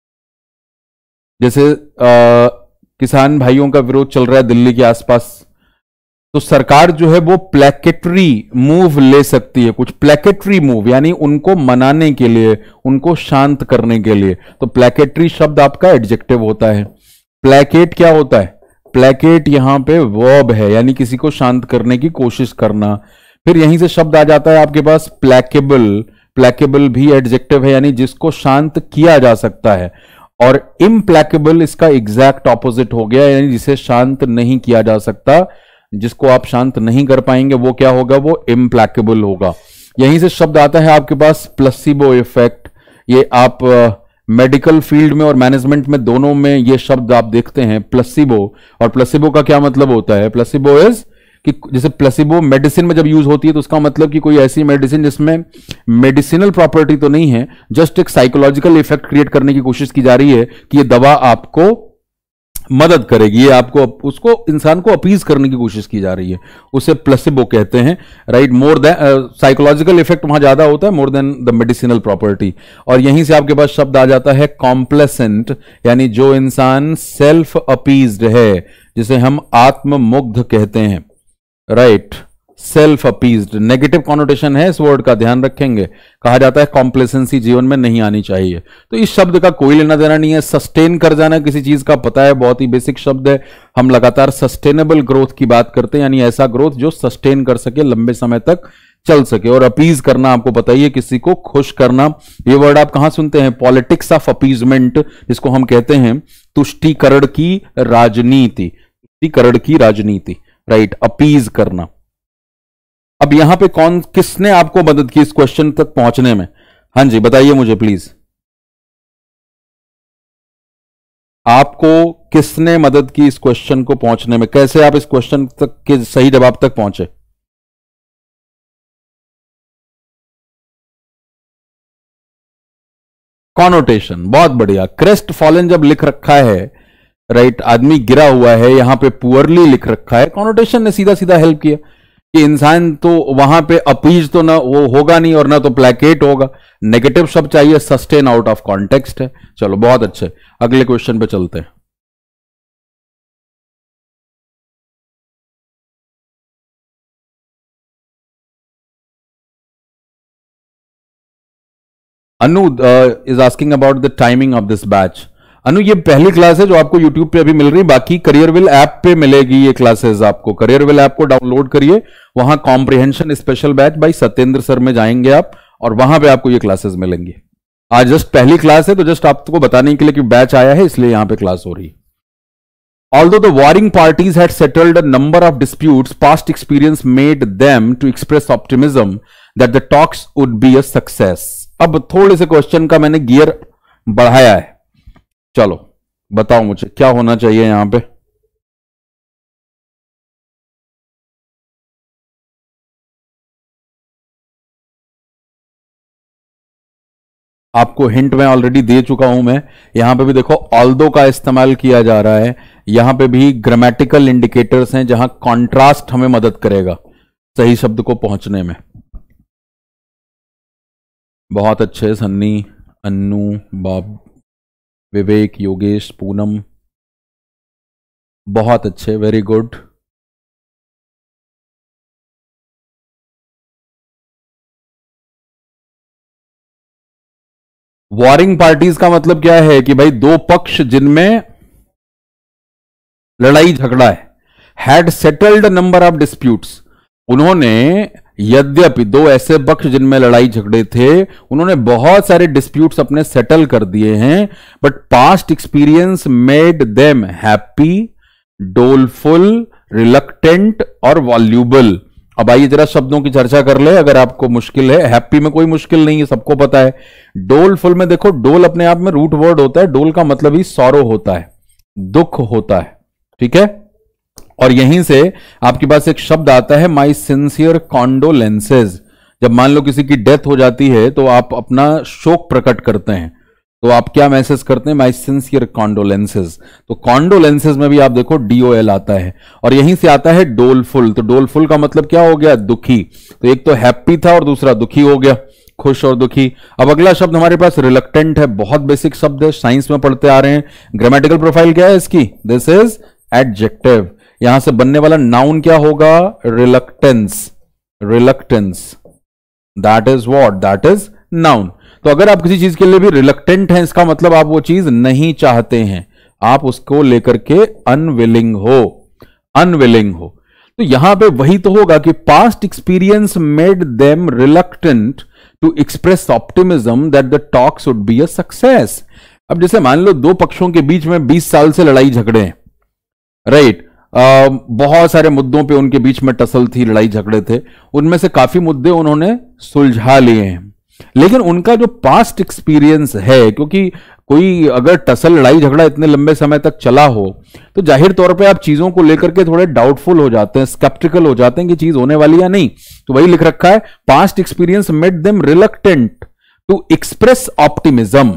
जैसे आ, किसान भाइयों का विरोध चल रहा है दिल्ली के आसपास, तो सरकार जो है वो प्लैकेटरी मूव ले सकती है, कुछ प्लैकेटरी मूव, यानी उनको मनाने के लिए, उनको शांत करने के लिए। तो प्लैकेटरी शब्द आपका एडजेक्टिव होता है। प्लैकेट क्या होता है? प्लैकेट यहां पे वर्ब है, यानी किसी को शांत करने की कोशिश करना। फिर यहीं से शब्द आ जाता है आपके पास प्लैकेबल। प्लैकेबल भी एडजेक्टिव है, यानी जिसको शांत किया जा सकता है। और इम्प्लैकेबल इसका एग्जैक्ट ऑपोजिट हो गया, यानी जिसे शांत नहीं किया जा सकता, जिसको आप शांत नहीं कर पाएंगे, वो क्या होगा? वो इम्प्लैकेबल होगा। यहीं से शब्द आता है आपके पास प्लेसिबो इफेक्ट। ये आप मेडिकल uh, फील्ड में और मैनेजमेंट में दोनों में ये शब्द आप देखते हैं, प्लेसिबो। और प्लेसिबो का क्या मतलब होता है? प्लेसिबो इज कि जैसे प्लेसिबो मेडिसिन में जब यूज होती है तो उसका मतलब कि कोई ऐसी मेडिसिन जिसमें मेडिसिनल प्रॉपर्टी तो नहीं है, जस्ट एक साइकोलॉजिकल इफेक्ट क्रिएट करने की कोशिश की जा रही है कि ये दवा आपको मदद करेगी, ये आपको, उसको इंसान को अपीज करने की कोशिश की जा रही है, उसे प्लेसिबो कहते हैं, right. More than psychological effect वहां ज्यादा होता है, more than the medicinal property. और यहीं से आपके पास शब्द आ जाता है कॉम्प्लेसेंट, यानी जो इंसान सेल्फ अपीज्ड है, जिसे हम आत्ममुग्ध कहते हैं, right. Self appeased negative connotation है इस वर्ड का, ध्यान रखेंगे। कहा जाता है कॉम्प्लेसेंसी जीवन में नहीं आनी चाहिए। तो इस शब्द का कोई लेना देना नहीं है। सस्टेन कर जाना किसी चीज का, पता है, बहुत ही बेसिक शब्द है। हम लगातार सस्टेनेबल ग्रोथ की बात करते हैं, यानी ऐसा ग्रोथ जो सस्टेन कर सके, लंबे समय तक चल सके। और अपीज करना आपको पता ही है, किसी को खुश करना। ये वर्ड आप कहां सुनते हैं? पॉलिटिक्स ऑफ अपीजमेंट, जिसको हम कहते हैं तुष्टीकरण की राजनीति। तुष्टीकरण की राजनीति, राइट, अपीज करना। अब यहां पे कौन, किसने आपको मदद की इस क्वेश्चन तक पहुंचने में? हां जी बताइए मुझे प्लीज, आपको किसने मदद की इस क्वेश्चन को पहुंचने में? कैसे आप इस क्वेश्चन तक के सही जवाब तक पहुंचे? कॉनोटेशन, बहुत बढ़िया। क्रेस्ट फॉलन जब लिख रखा है, राइट, आदमी गिरा हुआ है, यहां पे पुअरली लिख रखा है, कॉनोटेशन ने सीधा सीधा हेल्प किया। कि इंसान तो वहां पे अपीज तो ना वो होगा नहीं और ना तो प्लेकेट होगा। नेगेटिव शब्द चाहिए, सस्टेन आउट ऑफ कॉन्टेक्स्ट है। चलो बहुत अच्छे, अगले क्वेश्चन पे चलते हैं। Anu is asking about the timing of this batch. Anu ये पहली क्लास है जो आपको यूट्यूब पे अभी मिल रही, बाकी करियरविल ऐप पे मिलेगी ये क्लासेस आपको। करियरविल ऐप को डाउनलोड करिए, वहां comprehension special batch by Satyendra sir में जाएंगे आप और वहां पे आपको ये क्लासेस मिलेंगी। आज जस्ट पहली क्लास है तो जस्ट आपको बताने के लिए कि बैच आया है इसलिए यहां पे क्लास हो रही है। Although the warring parties had settled a number of disputes, past experience made them to express optimism that the talks would be a success. अब थोड़े से क्वेश्चन का मैंने गियर बढ़ाया है। चलो बताओ मुझे क्या होना चाहिए यहां पे। आपको हिंट मैं ऑलरेडी दे चुका हूं। मैं यहां पे भी देखो ऑल्दो का इस्तेमाल किया जा रहा है, यहां पे भी ग्रामेटिकल इंडिकेटर्स हैं जहां कॉन्ट्रास्ट हमें मदद करेगा सही शब्द को पहुंचने में। बहुत अच्छे सन्नी, अन्नू, बाब, विवेक, योगेश, पूनम, बहुत अच्छे, वेरी गुड। वॉरिंग पार्टीज का मतलब क्या है कि भाई दो पक्ष जिनमें लड़ाई झगड़ा है, had settled number of disputes, उन्होंने यद्यपि दो ऐसे पक्ष जिनमें लड़ाई झगड़े थे उन्होंने बहुत सारे डिस्प्यूट्स अपने सेटल कर दिए हैं, but past experience made them happy, doleful, reluctant और वॉल्यूबल। अब आइए जरा शब्दों की चर्चा कर ले, अगर आपको मुश्किल है। हैप्पी में कोई मुश्किल नहीं है, सबको पता है। डोलफुल में देखो, डोल अपने आप में रूट वर्ड होता है, डोल का मतलब ही सॉरो होता है, दुख होता है, ठीक है। और यहीं से आपके पास एक शब्द आता है माई सिंसियर कॉन्डोलेंसेज। जब मान लो किसी की डेथ हो जाती है तो आप अपना शोक प्रकट करते हैं, तो आप क्या मैसेज करते हैं, माई सिंसियर कॉन्डोलेंसेज। तो कॉन्डोलेंसेज में भी आप देखो डीओएल आता है और यहीं से आता है डोलफुल। तो डोलफुल का मतलब क्या हो गया, दुखी। तो एक तो हैप्पी था और दूसरा दुखी हो गया, खुश और दुखी। अब अगला शब्द हमारे पास रिलक्टेंट है, बहुत बेसिक शब्द है, साइंस में पढ़ते आ रहे हैं। ग्रामेटिकल प्रोफाइल क्या है इसकी, दिस इज एडजेक्टिव। यहां से बनने वाला नाउन क्या होगा, reluctance, reluctance, that is what, that is noun. तो अगर आप किसी चीज के लिए भी रिलक्टेंट हैं, इसका मतलब आप वो चीज नहीं चाहते हैं, आप उसको लेकर के अनविलिंग हो, अनविलिंग हो। तो यहां पे वही तो होगा कि past experience made them reluctant to express optimism that the talks would be a success. अब जैसे मान लो दो पक्षों के बीच में बीस साल से लड़ाई झगड़े हैं, राइट। Uh, बहुत सारे मुद्दों पे उनके बीच में टसल थी, लड़ाई झगड़े थे, उनमें से काफी मुद्दे उन्होंने सुलझा लिए हैं। लेकिन उनका जो पास्ट एक्सपीरियंस है, क्योंकि कोई अगर टसल लड़ाई झगड़ा इतने लंबे समय तक चला हो तो जाहिर तौर पे आप चीजों को लेकर के थोड़े डाउटफुल हो जाते हैं, स्केप्टिकल हो जाते हैं कि चीज होने वाली या नहीं। तो वही लिख रखा है, past experience made them reluctant to express optimism.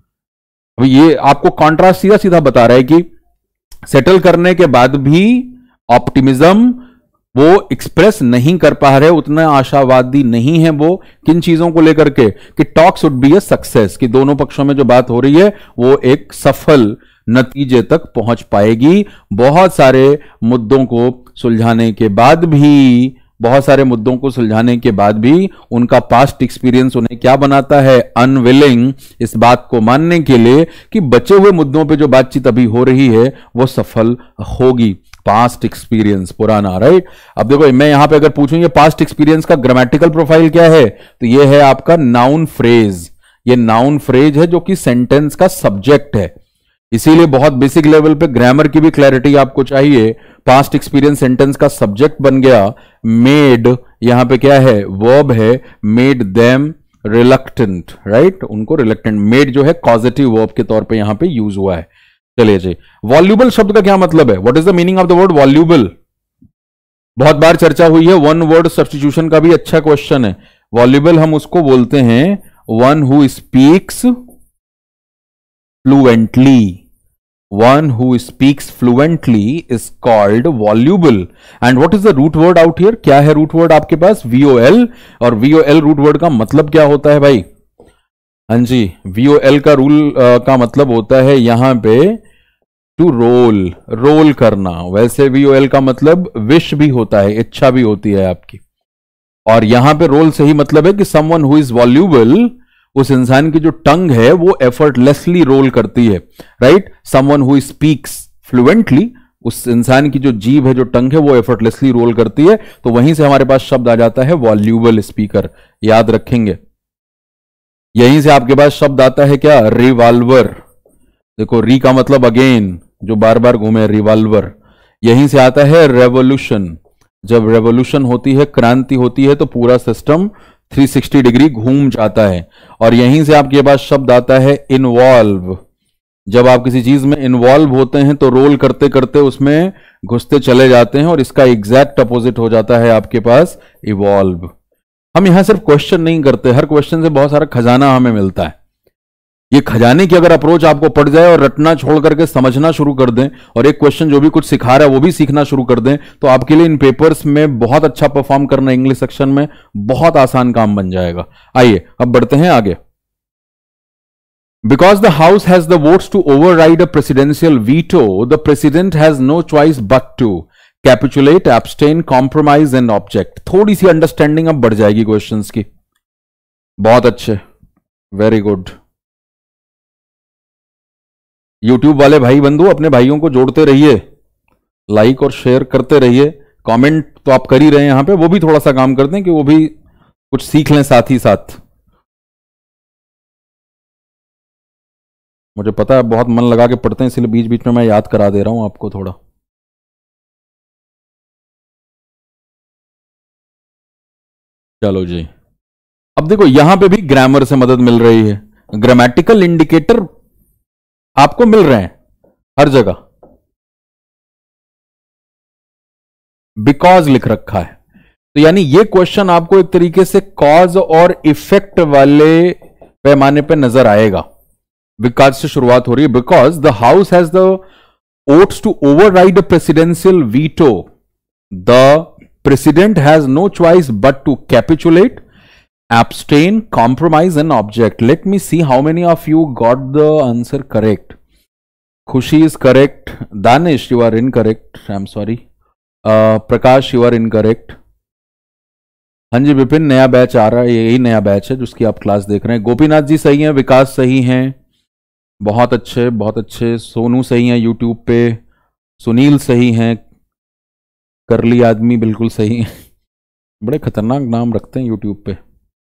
अब ये आपको कॉन्ट्रास्ट सीधा सीधा बता रहा है कि सेटल करने के बाद भी ऑप्टिमिज्म वो एक्सप्रेस नहीं कर पा रहे, उतना आशावादी नहीं है वो किन चीजों को लेकर के, कि talks would be a success, कि दोनों पक्षों में जो बात हो रही है वो एक सफल नतीजे तक पहुंच पाएगी। बहुत सारे मुद्दों को सुलझाने के बाद भी बहुत सारे मुद्दों को सुलझाने के बाद भी उनका पास्ट एक्सपीरियंस उन्हें क्या बनाता है, अनविलिंग, इस बात को मानने के लिए कि बचे हुए मुद्दों पे जो बातचीत अभी हो रही है वो सफल होगी। पास्ट एक्सपीरियंस पुराना, राइट। अब देखो मैं यहां पे अगर पूछूं ये पास्ट एक्सपीरियंस का ग्रामेटिकल प्रोफाइल क्या है, तो ये है आपका नाउन फ्रेज। ये नाउन फ्रेज है जो कि सेंटेंस का सब्जेक्ट है, इसीलिए बहुत बेसिक लेवल पे ग्रामर की भी क्लैरिटी आपको चाहिए। पास्ट एक्सपीरियंस सेंटेंस का सब्जेक्ट बन गया, मेड यहां पे क्या है, वर्ब है, मेड देम रिलक्टेंट, राइट। उनको रिलक्टेंट, मेड जो है कॉजेटिव वर्ब के तौर पे यहां पे यूज हुआ है। चलिए जी, वॉल्यूबल शब्द का क्या मतलब है, what is the meaning of the word voluble. बहुत बार चर्चा हुई है, वन वर्ड सब्स्टिट्यूशन का भी अच्छा क्वेश्चन है। वॉल्यूबल हम उसको बोलते हैं one who speaks fluently, one who speaks fluently is called voluble. And what is the root word out here? क्या है रूट वर्ड आपके पास? वीओएल। और वीओएल रूट वर्ड का मतलब क्या होता है भाई? हाँ जी, वीओएल का रूल का मतलब होता है यहां पे टू रोल, रोल करना। वैसे वीओएल का मतलब विश भी होता है, इच्छा भी होती है आपकी। और यहां पे रोल से ही मतलब है कि समवन हु इज वॉल्यूबल, उस इंसान की जो टंग है वो एफर्टलेसली रोल करती है, right. Someone who speaks fluently, उस इंसान की जो जीभ है, जो टंग है, वो एफर्टलेसली रोल करती है। तो वहीं से हमारे पास शब्द आ जाता है वॉल्यूबल स्पीकर, याद रखेंगे। यहीं से आपके पास शब्द आता है क्या? रिवॉल्वर। देखो, री का मतलब अगेन, जो बार बार घूमे, रिवॉल्वर। यहीं से आता है रेवोल्यूशन। जब रेवोल्यूशन होती है, क्रांति होती है, तो पूरा सिस्टम तीन सौ साठ डिग्री घूम जाता है। और यहीं से आपके पास शब्द आता है इन्वॉल्व। जब आप किसी चीज में इन्वॉल्व होते हैं तो रोल करते करते उसमें घुसते चले जाते हैं, और इसका एग्जैक्ट अपोजिट हो जाता है आपके पास इवॉल्व। हम यहां सिर्फ क्वेश्चन नहीं करते, हर क्वेश्चन से बहुत सारा खजाना हमें मिलता है। ये खजाने की अगर अप्रोच आपको पड़ जाए और रटना छोड़ करके समझना शुरू कर दें, और एक क्वेश्चन जो भी कुछ सिखा रहा है वो भी सीखना शुरू कर दें, तो आपके लिए इन पेपर्स में बहुत अच्छा परफॉर्म करना इंग्लिश सेक्शन में बहुत आसान काम बन जाएगा। आइए अब बढ़ते हैं आगे। Because the house has the votes to override a presidential veto, the president has no choice but to capitulate, abstain, compromise and object. थोड़ी सी अंडरस्टैंडिंग अब बढ़ जाएगी क्वेश्चंस की। बहुत अच्छे, वेरी गुड। यूट्यूब वाले भाई बंधु अपने भाइयों को जोड़ते रहिए, लाइक और शेयर करते रहिए। कमेंट तो आप कर ही रहे हैं यहां पे, वो भी थोड़ा सा काम करते हैं कि वो भी कुछ सीख लें साथ ही साथ। मुझे पता है बहुत मन लगा के पढ़ते हैं, इसलिए बीच बीच में मैं याद करा दे रहा हूं आपको थोड़ा। चलो जी, अब देखो यहां पे भी ग्रामर से मदद मिल रही है। ग्रामेटिकल इंडिकेटर आपको मिल रहे हैं हर जगह। बिकॉज लिख रखा है, तो यानी ये क्वेश्चन आपको एक तरीके से कॉज और इफेक्ट वाले पैमाने पे नजर आएगा। बिकॉज से शुरुआत हो रही है। Because the house has the votes to override a presidential veto, the president has no choice but to capitulate, abstain, compromise and object. Let me see how many of you got the answer correct. Khushi is correct. Danish, you are incorrect. I'm sorry. Uh, Prakash, you are incorrect. हाँ जी विपिन, नया batch आ रहा है, यही नया batch है जिसकी आप class देख रहे हैं। गोपीनाथ जी सही हैं, विकास सही हैं, बहुत अच्छे बहुत अच्छे। सोनू सही हैं यूट्यूब पे, सुनील सही हैं, करली आदमी बिल्कुल सही है। बड़े खतरनाक नाम रखते हैं यूट्यूब पे।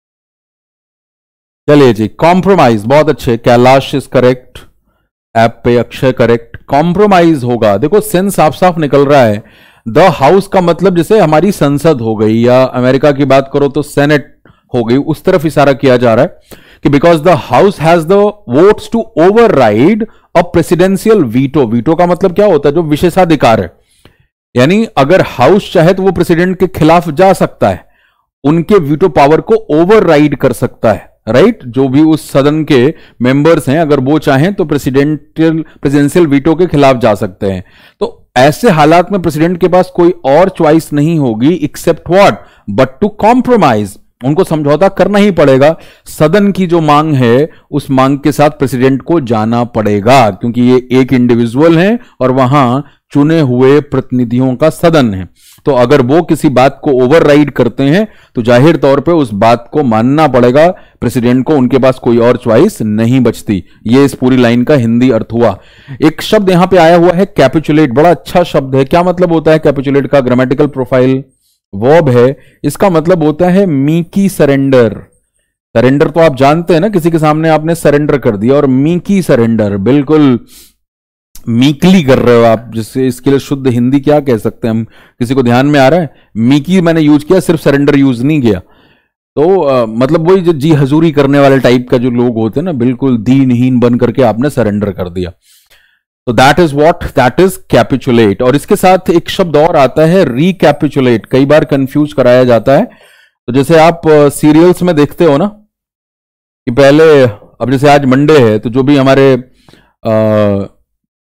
चलिए जी, कॉम्प्रोमाइज बहुत अच्छे। कैलाश इज करेक्ट, ऐप पे अक्षय करेक्ट। कॉम्प्रोमाइज होगा, देखो सेंस साफ साफ निकल रहा है। द हाउस का मतलब जैसे हमारी संसद हो गई, या अमेरिका की बात करो तो सेनेट हो गई, उस तरफ इशारा किया जा रहा है कि because the house has the votes to override a presidential veto. Veto का मतलब क्या होता है? जो विशेषाधिकार है, यानी अगर हाउस चाहे तो वो प्रेसिडेंट के खिलाफ जा सकता है, उनके वीटो पावर को ओवरराइड कर सकता है, राइट right? जो भी उस सदन के मेंबर्स हैं, अगर वो चाहें तो प्रेसिडेंशियल प्रेसिडेंशियल वीटो के खिलाफ जा सकते हैं। तो ऐसे हालात में प्रेसिडेंट के पास कोई और चॉइस नहीं होगी except what, but to compromise. उनको समझौता करना ही पड़ेगा। सदन की जो मांग है उस मांग के साथ प्रेसिडेंट को जाना पड़ेगा, क्योंकि ये एक इंडिविजुअल है और वहां चुने हुए प्रतिनिधियों का सदन है। तो अगर वो किसी बात को ओवरराइड करते हैं तो जाहिर तौर पे उस बात को मानना पड़ेगा प्रेसिडेंट को, उनके पास कोई और चॉइस नहीं बचती। ये इस पूरी लाइन का हिंदी अर्थ हुआ। एक शब्द यहां पे आया हुआ है कैपिचुलेट, बड़ा अच्छा शब्द है। क्या मतलब होता है कैपिचुलेट का? ग्रामेटिकल प्रोफाइल वर्ब है, इसका मतलब होता है मीकी सरेंडर। सरेंडर तो आप जानते हैं ना, किसी के सामने आपने सरेंडर कर दिया, और मीकी सरेंडर बिल्कुल मीकली कर रहे हो आप, जिससे इसके लिए शुद्ध हिंदी क्या कह सकते हैं हम? किसी को ध्यान में आ रहा है? मीकी मैंने यूज किया, सिर्फ सरेंडर यूज नहीं किया। तो आ, मतलब वही जो जी हजूरी करने वाले टाइप का जो लोग होते हैं ना, बिल्कुल दीनहीन बन करके आपने सरेंडर कर दिया। तो that is what, that is capitulate. और इसके साथ एक शब्द और आता है रिकैपिचुलेट, कई बार कंफ्यूज कराया जाता है। तो जैसे आप सीरियल्स में देखते हो ना कि पहले, अब जैसे आज मंडे है तो जो भी हमारे आ,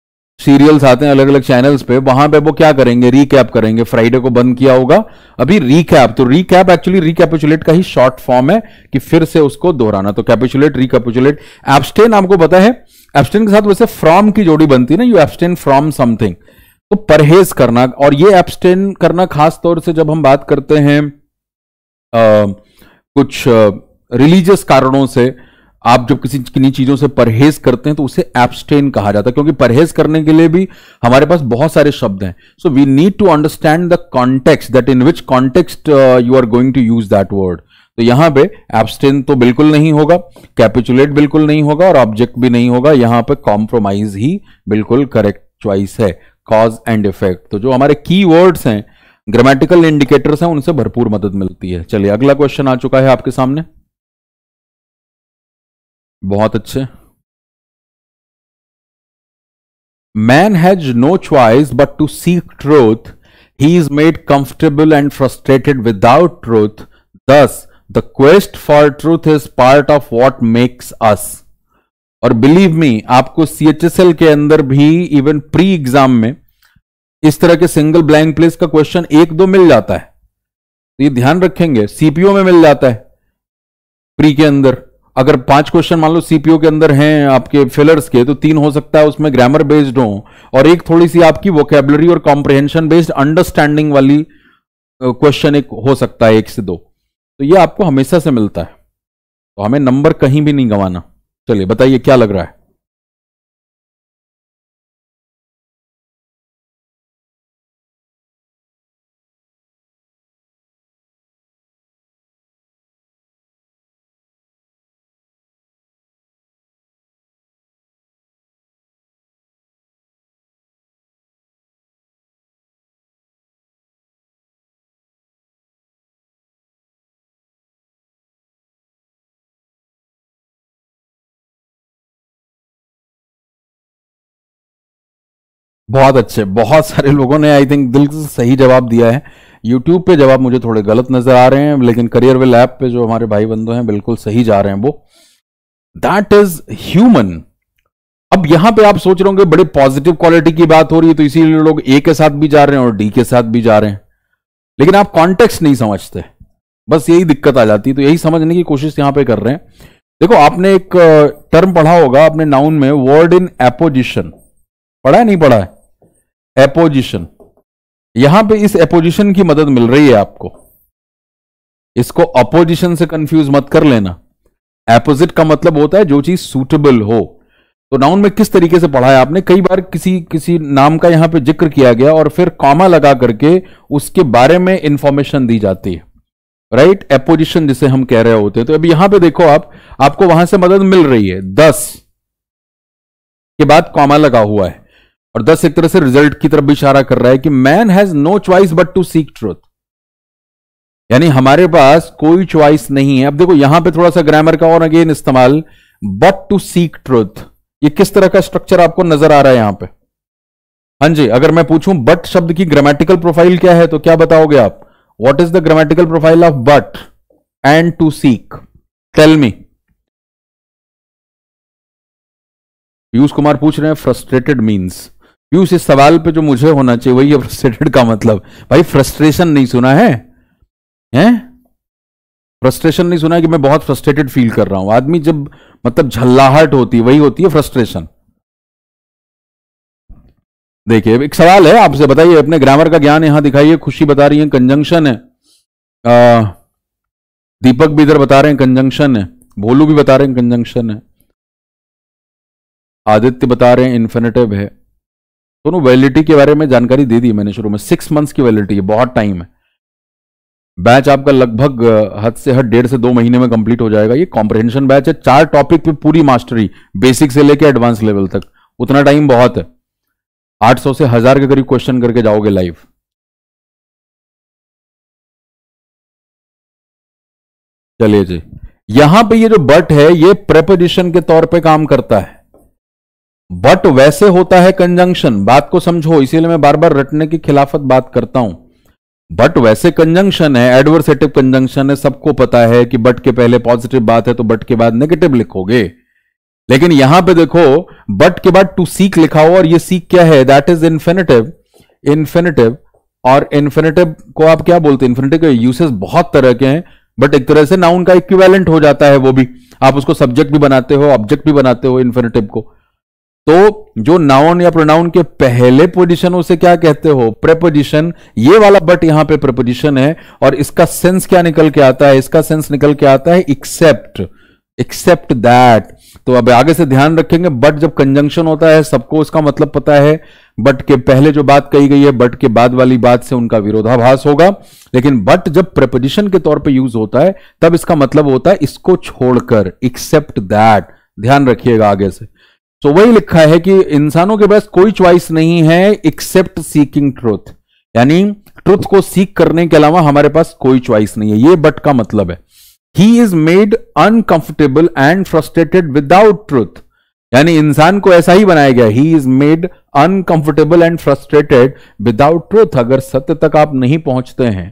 सीरियल्स आते हैं अलग अलग चैनल्स पे, वहां पे वो क्या करेंगे, रिकैप करेंगे। फ्राइडे को बंद किया होगा, अभी रिकैप, तो रिकैप एक्चुअली रिकैपिचुलेट का ही शॉर्ट फॉर्म है कि फिर से उसको दोहराना। तो कैपिचुलेट, रिकैपिचुलेट। एब्स्टेन आपको पता है, एब्स्टेन के साथ वैसे फ्रॉम की जोड़ी बनती है ना, यू एब्स्टेन फ्रॉम समथिंग, तो परहेज करना। और ये एब्स्टेन करना खास तौर से जब हम बात करते हैं आ, कुछ रिलीजियस कारणों से, आप जब किसी किन्हीं चीजों से परहेज करते हैं तो उसे एब्स्टेन कहा जाता है, क्योंकि परहेज करने के लिए भी हमारे पास बहुत सारे शब्द हैं। So we need to understand the context, that in which context you are going to use that word. तो यहां पे एब्स्टेन तो बिल्कुल नहीं होगा, कैपिचुलेट बिल्कुल नहीं होगा, और ऑब्जेक्ट भी नहीं होगा। यहां पे कॉम्प्रोमाइज ही बिल्कुल करेक्ट चॉइस है। कॉज एंड इफेक्ट, तो जो हमारे की वर्ड्स हैं, ग्रामेटिकल इंडिकेटर्स हैं, उनसे भरपूर मदद मिलती है। चलिए अगला क्वेश्चन आ चुका है आपके सामने। बहुत अच्छे। Man has no choice but to seek truth, he is made comfortable and frustrated without truth, thus the quest for truth is part of what makes us. और बिलीव मी, आपको सीएचएसएल के अंदर भी इवन प्री एग्जाम में इस तरह के single blank place का क्वेश्चन एक दो मिल जाता है, तो ये ध्यान रखेंगे। सीपीओ में मिल जाता है प्री के अंदर, अगर पांच क्वेश्चन मान लो सीपीओ के अंदर हैं आपके फिलर्स के, तो तीन हो सकता है उसमें ग्रामर बेस्ड हो, और एक थोड़ी सी आपकी वोकेबलरी और कॉम्प्रिहेंशन बेस्ड अंडरस्टैंडिंग वाली क्वेश्चन एक हो सकता है, एक से दो। तो ये आपको हमेशा से मिलता है, तो हमें नंबर कहीं भी नहीं गंवाना। चलिए बताइए क्या लग रहा है। बहुत अच्छे, बहुत सारे लोगों ने आई थिंक दिल से सही जवाब दिया है। यूट्यूब पे जवाब मुझे थोड़े गलत नजर आ रहे हैं, लेकिन करियर विल ऐप पे जो हमारे भाई बंधु हैं बिल्कुल सही जा रहे हैं वो। That is human. अब यहां पे आप सोच रहे होंगे बड़ी पॉजिटिव क्वालिटी की बात हो रही है, तो इसीलिए लोग ए के साथ भी जा रहे हैं और डी के साथ भी जा रहे हैं, लेकिन आप कॉन्टेक्स्ट नहीं समझते, बस यही दिक्कत आ जाती है। तो यही समझने की कोशिश यहां पे कर रहे हैं। देखो, आपने एक टर्म पढ़ा होगा अपने नाउन में, वर्ड इन एपोजिशन, पढ़ा है नहीं पढ़ा है? एपोजिशन। यहां पे इस एपोजिशन की मदद मिल रही है आपको, इसको अपोजिशन से कंफ्यूज मत कर लेना। एपोजिट का मतलब होता है जो चीज सूटेबल हो। तो नाउन में किस तरीके से पढ़ा है आपने, कई बार किसी किसी नाम का यहां पे जिक्र किया गया और फिर कॉमा लगा करके उसके बारे में इंफॉर्मेशन दी जाती है, राइट? एपोजिशन जिसे हम कह रहे होते हैं। तो अभी यहां पे देखो आप, आपको वहां से मदद मिल रही है, दस के बाद कॉमा लगा हुआ है, और दस एक तरह से रिजल्ट की तरफ भी इशारा कर रहा है कि man has no choice but to seek truth, यानी हमारे पास कोई चॉइस नहीं है। अब देखो यहां पे थोड़ा सा ग्रामर का और अगेन इस्तेमाल, बट टू सीक ट्रूथ, ये किस तरह का स्ट्रक्चर आपको नजर आ रहा है यहां पे? हाँ जी, अगर मैं पूछूं बट शब्द की ग्रामेटिकल प्रोफाइल क्या है, तो क्या बताओगे आप? What is the grammatical profile of but and to seek? Tell me. Piyush Kumar पूछ रहे हैं फ्रस्ट्रेटेड मीन्स। पीयूष, इस सवाल पे जो मुझे होना चाहिए वही है फ्रस्ट्रेटेड का मतलब। भाई फ्रस्ट्रेशन नहीं सुना है, हैं? फ्रस्ट्रेशन नहीं सुना है कि मैं बहुत फ्रस्ट्रेटेड फील कर रहा हूं। आदमी जब मतलब झल्लाहट होती है, वही होती है फ्रस्ट्रेशन। देखिए एक सवाल है आपसे, बताइए, अपने ग्रामर का ज्ञान यहां दिखाइए। खुशी बता रही है कंजंक्शन है, आ, दीपक भी इधर बता रहे हैं कंजंक्शन है, भोलू भी बता रहे हैं कंजंक्शन है, आदित्य बता रहे हैं इन्फिनेटिव है। दोनों वैलिडिटी के बारे में जानकारी दे दी मैंने शुरू में। सिक्स मंथ्स की वैलिडिटी है, बहुत टाइम है। बैच आपका लगभग हद से हद डेढ़ से दो महीने में कंप्लीट हो जाएगा। ये कॉम्प्रिहेंशन बैच है, चार टॉपिक पे पूरी मास्टरी, बेसिक से लेके एडवांस लेवल तक। उतना टाइम बहुत है, आठ सौ से हजार के करीब क्वेश्चन करके जाओगे लाइव। चलिए जी, यहां पे ये जो बट है ये प्रेपोजिशन के तौर पे काम करता है। बट वैसे होता है कंजंक्शन, बात को समझो, इसीलिए मैं बार बार रटने की खिलाफत बात करता हूं। बट वैसे कंजंक्शन है, एडवर्सेटिव कंजंक्शन है, सबको पता है कि बट के पहले पॉजिटिव बात है तो बट के बाद नेगेटिव लिखोगे। लेकिन यहां पे देखो, बट के बाद टू सीक लिखा हो और ये सीक क्या है, दैट इज इन्फिनिटिव। इन्फिनिटिव, और इन्फिनिटिव को आप क्या बोलते हैं, इन्फिनिटिव के यूसेस बहुत तरह के हैं, बट एक तरह से नाउन का इक्विवेलेंट हो जाता है वो भी। आप उसको सब्जेक्ट भी बनाते हो, ऑब्जेक्ट भी बनाते हो इन्फिनिटिव को। तो जो नाउन या प्रोनाउन के पहले पोजीशन उसे क्या कहते हो, प्रेपोजिशन। ये वाला बट यहां पे प्रेपोजिशन है, और इसका सेंस क्या निकल के आता है, इसका सेंस निकल के आता है एक्सेप्ट, एक्सेप्ट दैट। तो अब आगे से ध्यान रखेंगे, बट जब कंजंक्शन होता है सबको उसका मतलब पता है, बट के पहले जो बात कही गई है बट के बाद वाली बात से उनका विरोधाभास होगा। लेकिन बट जब प्रेपोजिशन के तौर पे यूज होता है तब इसका मतलब होता है इसको छोड़कर, एक्सेप्ट दैट। ध्यान रखिएगा आगे से। तो वही लिखा है कि इंसानों के पास कोई चॉइस नहीं है एक्सेप्ट सीकिंग ट्रूथ, यानी ट्रूथ को सीख करने के अलावा हमारे पास कोई चॉइस नहीं है। ये बट का मतलब है। He is made uncomfortable and frustrated without truth, यानी इंसान को ऐसा ही बनाया गया। He is made uncomfortable and frustrated without truth। अगर सत्य तक आप नहीं पहुंचते हैं,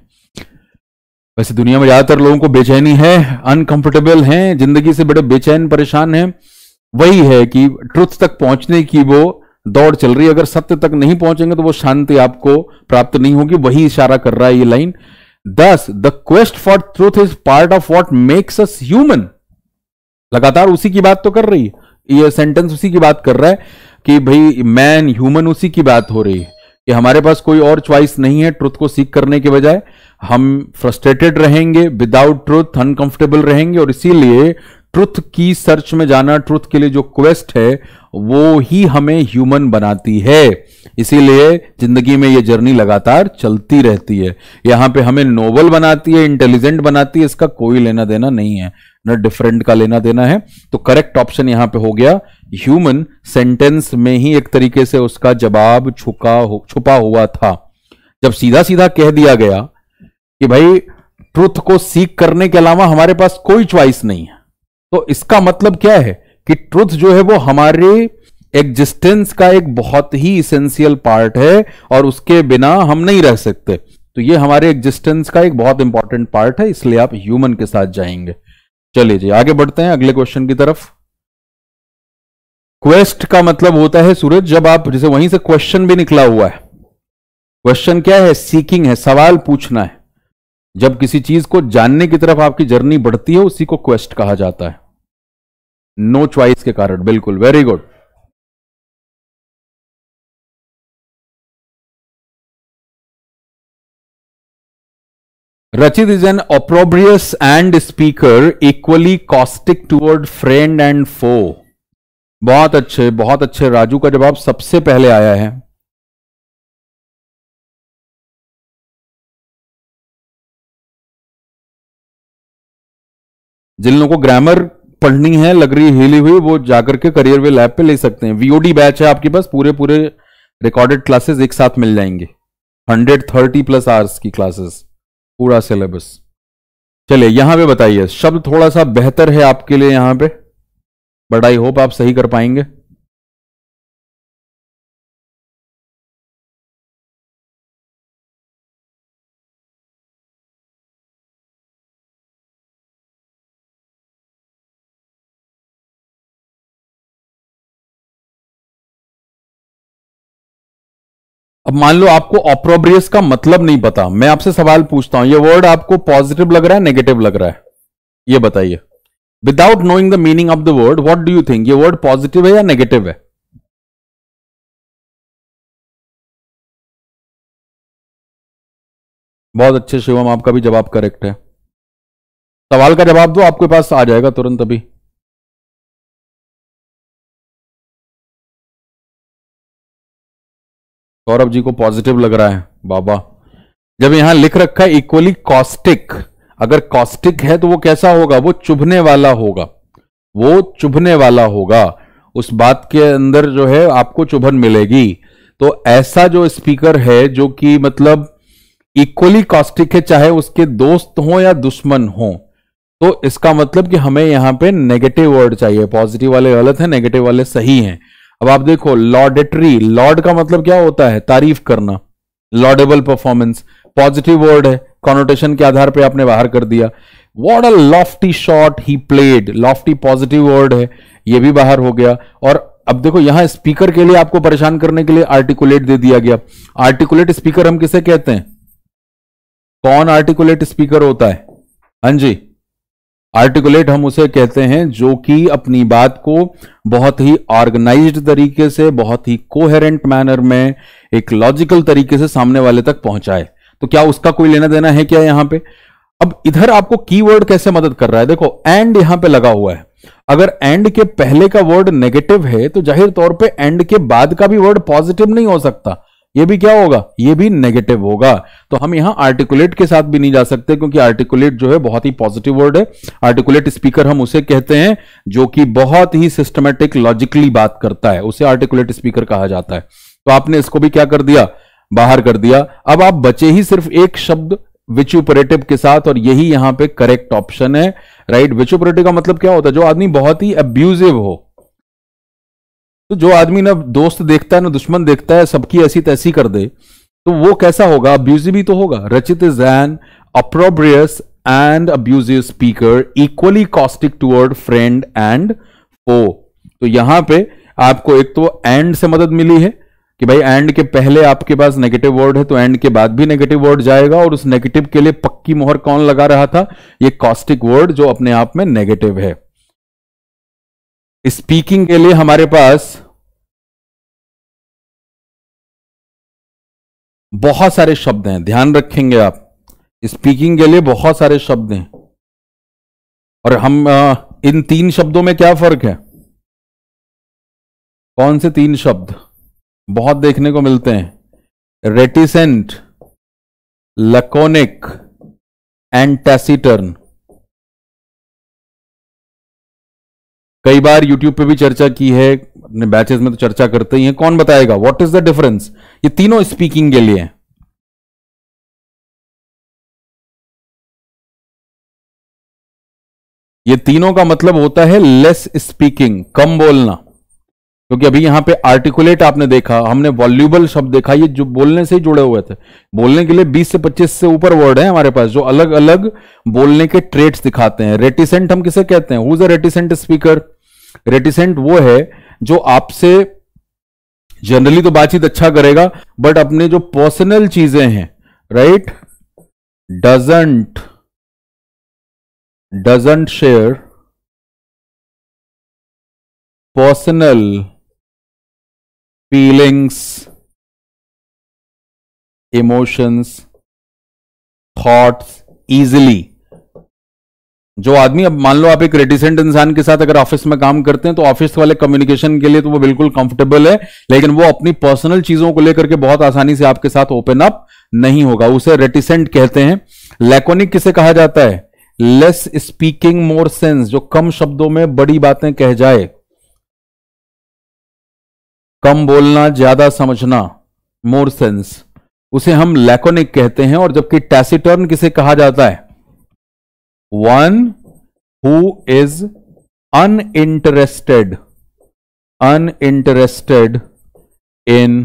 वैसे दुनिया में ज्यादातर लोगों को बेचैनी है, अनकंफर्टेबल हैं, जिंदगी से बड़े बेचैन परेशान हैं, वही है कि ट्रुथ तक पहुंचने की वो दौड़ चल रही है। अगर सत्य तक नहीं पहुंचेंगे तो वो शांति आपको प्राप्त नहीं होगी। वही इशारा कर रहा है ये line. Thus, the quest for truth is part of what makes us human। लगातार उसी की बात तो कर रही है ये सेंटेंस, उसी की बात कर रहा है कि भाई मैन ह्यूमन, उसी की बात हो रही है कि हमारे पास कोई और चॉइस नहीं है ट्रुथ को सीख करने के बजाय। हम फ्रस्ट्रेटेड रहेंगे, विदाउट ट्रुथ अनकंफर्टेबल रहेंगे, और इसीलिए ट्रुथ की सर्च में जाना, ट्रुथ के लिए जो क्वेस्ट है वो ही हमें ह्यूमन बनाती है। इसीलिए जिंदगी में ये जर्नी लगातार चलती रहती है। यहां पे हमें नोबल बनाती है, इंटेलिजेंट बनाती है, इसका कोई लेना देना नहीं है, न डिफरेंट का लेना देना है। तो करेक्ट ऑप्शन यहां पे हो गया ह्यूमन। सेंटेंस में ही एक तरीके से उसका जवाब छुपा हो, छुपा हुआ था। जब सीधा सीधा कह दिया गया कि भाई ट्रुथ को सीख करने के अलावा हमारे पास कोई चॉइस नहीं है, तो इसका मतलब क्या है कि ट्रुथ जो है वो हमारे एग्जिस्टेंस का एक बहुत ही इसेंशियल पार्ट है, और उसके बिना हम नहीं रह सकते। तो ये हमारे एग्जिस्टेंस का एक बहुत इंपॉर्टेंट पार्ट है, इसलिए आप ह्यूमन के साथ जाएंगे। चलिए जी आगे बढ़ते हैं अगले क्वेश्चन की तरफ। क्वेस्ट का मतलब होता है सूरज, जब आप, जैसे वहीं से क्वेश्चन भी निकला हुआ है। क्वेश्चन क्या है, सीकिंग है, सवाल पूछना है। जब किसी चीज को जानने की तरफ आपकी जर्नी बढ़ती है उसी को क्वेस्ट कहा जाता है। नो चॉइस के कारण, बिल्कुल, very good. Rachit is an opprobrious and speaker equally caustic toward friend and foe. बहुत अच्छे, बहुत अच्छे। राजू का जवाब सबसे पहले आया है। जिन लोगों को ग्रामर पढ़नी है, लग रही हिली हुई, वो जाकर के करियर वे लैब पे ले सकते हैं। वीओडी बैच है आपके पास, पूरे पूरे रिकॉर्डेड क्लासेस एक साथ मिल जाएंगे। हंड्रेड थर्टी प्लस आवर्स की क्लासेस, पूरा सिलेबस। चलिए यहां पे बताइए, शब्द थोड़ा सा बेहतर है आपके लिए यहां पे, बट आई होप आप सही कर पाएंगे। अब मान लो आपको ऑप्रोब्रियस का मतलब नहीं पता, मैं आपसे सवाल पूछता हूं, ये वर्ड आपको पॉजिटिव लग रहा है, नेगेटिव लग रहा है, ये बताइए। Without knowing the meaning of the word, what do you think, ये वर्ड पॉजिटिव है या नेगेटिव है? बहुत अच्छे शिवम, आपका भी जवाब करेक्ट है। सवाल का जवाब दो, आपके पास आ जाएगा तुरंत अभी। सौरभ जी को पॉजिटिव लग रहा है, बाबा। जब यहां लिख रखा है इक्वली कॉस्टिक, अगर कॉस्टिक है तो वो कैसा होगा, वो चुभने वाला होगा, वो चुभने वाला होगा। उस बात के अंदर जो है आपको चुभन मिलेगी। तो ऐसा जो स्पीकर है जो कि मतलब इक्वली कॉस्टिक है, चाहे उसके दोस्त हो या दुश्मन हो, तो इसका मतलब कि हमें यहां पे नेगेटिव वर्ड चाहिए। पॉजिटिव वाले गलत है, नेगेटिव वाले सही हैं। अब आप देखो, लॉडेटरी, लॉर्ड का मतलब क्या होता है, तारीफ करना, लॉडेबल परफॉर्मेंस, पॉजिटिव वर्ड है, कॉनोटेशन के आधार पे आपने बाहर कर दिया। What a lofty shot he played, lofty positive word है, ये भी बाहर हो गया। और अब देखो यहां स्पीकर के लिए आपको परेशान करने के लिए आर्टिकुलेट दे दिया गया। आर्टिकुलेट स्पीकर हम किसे कहते हैं? कौन आर्टिकुलेट स्पीकर होता है? हाँ जी, आर्टिकुलेट हम उसे कहते हैं जो कि अपनी बात को बहुत ही ऑर्गेनाइज्ड तरीके से, बहुत ही कोहेरेंट मैनर में, एक लॉजिकल तरीके से सामने वाले तक पहुंचाए। तो क्या उसका कोई लेना देना है क्या यहां पे? अब इधर आपको कीवर्ड कैसे मदद कर रहा है? देखो एंड यहां पे लगा हुआ है। अगर एंड के पहले का वर्ड नेगेटिव है तो जाहिर तौर पे एंड के बाद का भी वर्ड पॉजिटिव नहीं हो सकता। ये भी क्या होगा? ये भी नेगेटिव होगा। तो हम यहां आर्टिकुलेट के साथ भी नहीं जा सकते, क्योंकि आर्टिकुलेट जो है बहुत ही पॉजिटिव वर्ड है। आर्टिकुलेट स्पीकर हम उसे कहते हैं जो कि बहुत ही सिस्टमेटिक लॉजिकली बात करता है, उसे आर्टिकुलेट स्पीकर कहा जाता है। तो आपने इसको भी क्या कर दिया? बाहर कर दिया। अब आप बचे ही सिर्फ एक शब्द विचुपरेटिव के साथ, और यही यहां पे करेक्ट ऑप्शन है, राइट। विचुपरेटिव का मतलब क्या होता है? जो आदमी बहुत ही अब्यूजिव हो। तो जो आदमी ना दोस्त देखता है ना दुश्मन देखता है, सबकी ऐसी तैसी कर दे, तो वो कैसा होगा? अब्यूजिव ही तो होगा। Rachit is an opprobrious and abusive speaker, equally caustic toward friend and foe. तो यहां पे आपको एक तो एंड से मदद मिली है कि भाई एंड के पहले आपके पास नेगेटिव वर्ड है तो एंड के बाद भी नेगेटिव वर्ड जाएगा, और उस नेगेटिव के लिए पक्की मोहर कौन लगा रहा था? ये कॉस्टिक वर्ड जो अपने आप में नेगेटिव है। स्पीकिंग के लिए हमारे पास बहुत सारे शब्द हैं, ध्यान रखेंगे आप। स्पीकिंग के लिए बहुत सारे शब्द हैं, और हम आ, इन तीन शब्दों में क्या फर्क है? कौन से तीन शब्द बहुत देखने को मिलते हैं? Reticent, laconic and taciturn. कई बार यूट्यूब पे भी चर्चा की है, अपने बैचेस में तो चर्चा करते ही हैं। कौन बताएगा व्हाट इज द डिफरेंस? ये तीनों स्पीकिंग के लिए हैं। ये तीनों का मतलब होता है लेस स्पीकिंग, कम बोलना। क्योंकि अभी यहां पे आर्टिकुलेट आपने देखा, हमने वॉल्यूबल शब्द देखा, ये जो बोलने से ही जुड़े हुए थे। बोलने के लिए बीस से पच्चीस से ऊपर वर्ड है हमारे पास जो अलग अलग बोलने के ट्रेट्स दिखाते हैं। रेटिसेंट हम किसे कहते हैं? Who is a reticent speaker? Reticent वो है जो आपसे जनरली तो बातचीत अच्छा करेगा, बट अपने जो पर्सनल चीजें हैं, right, doesn't doesn't share personal feelings, emotions, thoughts easily. जो आदमी, अब मान लो आप एक रेटिसेंट इंसान के साथ अगर ऑफिस में काम करते हैं तो ऑफिस वाले कम्युनिकेशन के लिए तो वो बिल्कुल कंफर्टेबल है, लेकिन वो अपनी पर्सनल चीजों को लेकर के बहुत आसानी से आपके साथ ओपन अप नहीं होगा, उसे रेटिसेंट कहते हैं। लैकोनिक किसे कहा जाता है? लेस स्पीकिंग मोर सेंस, जो कम शब्दों में बड़ी बातें कह जाए, कम बोलना ज्यादा समझना, मोर सेंस, उसे हम लैकोनिक कहते हैं। और जबकि टैसिटर्न किसे कहा जाता है? One who is uninterested, uninterested in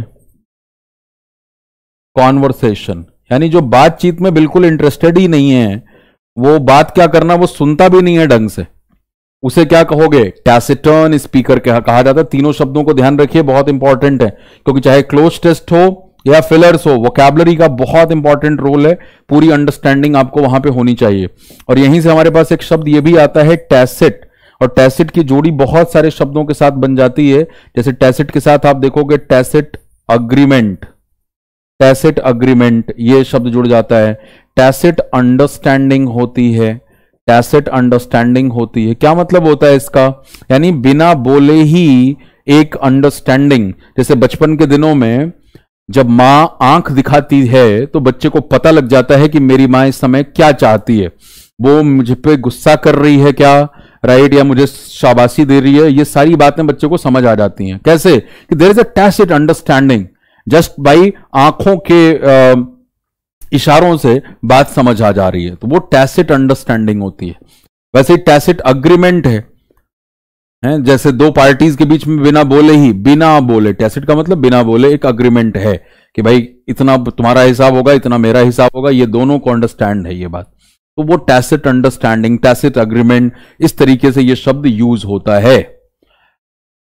conversation, यानी जो बातचीत में बिल्कुल इंटरेस्टेड ही नहीं है, वो बात क्या करना, वो सुनता भी नहीं है ढंग से, उसे क्या कहोगे? टैसिटर्न स्पीकर कहा जाता है। तीनों शब्दों को ध्यान रखिए, बहुत इंपॉर्टेंट है, क्योंकि चाहे क्लोज टेस्ट हो या फिलर्स हो, वोकैबुलरी का बहुत इंपॉर्टेंट रोल है, पूरी अंडरस्टैंडिंग आपको वहां पे होनी चाहिए। और यहीं से हमारे पास एक शब्द ये भी आता है टैसिट, और टैसिट की जोड़ी बहुत सारे शब्दों के साथ बन जाती है। जैसे टैसिट के साथ आप देखोगे टैसिट अग्रीमेंट, टैसिट अग्रीमेंट ये शब्द जुड़ जाता है। टैसिट अंडरस्टैंडिंग होती है, टैसिट अंडरस्टैंडिंग होती है। क्या मतलब होता है इसका? यानी बिना बोले ही एक अंडरस्टैंडिंग। जैसे बचपन के दिनों में जब मां आंख दिखाती है तो बच्चे को पता लग जाता है कि मेरी मां इस समय क्या चाहती है, वो मुझे पे गुस्सा कर रही है क्या, राइट, या मुझे शाबाशी दे रही है। ये सारी बातें बच्चे को समझ आ जाती हैं। कैसे? कि there is a tacit understanding, just by आंखों के आ, इशारों से बात समझ आ जा रही है, तो वो टैसिट अंडरस्टैंडिंग होती है। वैसे ही टैसिट अग्रीमेंट है, है जैसे दो पार्टीज के बीच में बिना बोले ही, बिना बोले, टैसिट का मतलब बिना बोले एक अग्रीमेंट है कि भाई इतना तुम्हारा हिसाब होगा, इतना मेरा हिसाब होगा, ये दोनों को अंडरस्टैंड है ये बात। तो वो टैसिट अंडरस्टैंडिंग, टैसिट अग्रीमेंट, इस तरीके से ये शब्द यूज होता है।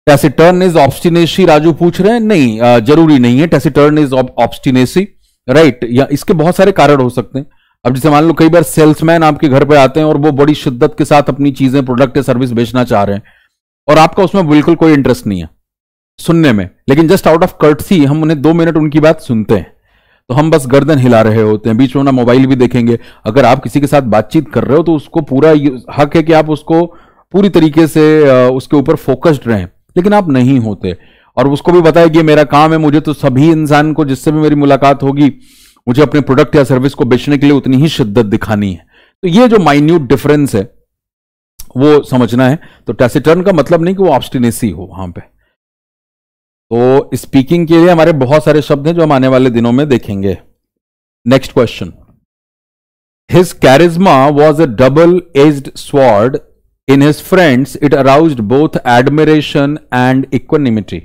टैसिटर्न इज ऑब्स्टिनेसी राजू पूछ रहे हैं? नहीं, आ, जरूरी नहीं है टैसिटर्न इज ऑब्स्टिनेसी, राइट। या इसके बहुत सारे कारण हो सकते हैं। अब जैसे मान लो कई बार सेल्समैन आपके घर पे आते हैं और वो बड़ी शिद्दत के साथ अपनी चीजें, प्रोडक्ट या सर्विस बेचना चाह रहे हैं और आपका उसमें बिल्कुल कोई इंटरेस्ट नहीं है सुनने में, लेकिन जस्ट आउट ऑफ कर्टसी हम उन्हें दो मिनट उनकी बात सुनते हैं, तो हम बस गर्दन हिला रहे होते हैं, बीच में ना मोबाइल भी देखेंगे। अगर आप किसी के साथ बातचीत कर रहे हो तो उसको पूरा हक है कि आप उसको पूरी तरीके से उसके ऊपर फोकस्ड रहें, लेकिन आप नहीं होते। और उसको भी बताया कि मेरा काम है, मुझे तो सभी इंसान को जिससे भी मेरी मुलाकात होगी मुझे अपने प्रोडक्ट या सर्विस को बेचने के लिए उतनी ही शिद्दत दिखानी है। तो ये जो माइन्यूट डिफरेंस है वो समझना है। तो टैसिटर्न का मतलब नहीं कि वो ऑब्स्टिनेसी हो वहां पे। तो स्पीकिंग के लिए हमारे बहुत सारे शब्द हैं जो हम आने वाले दिनों में देखेंगे। Next question, his charisma was a double edged sword in his friends, it aroused both admiration and equanimity.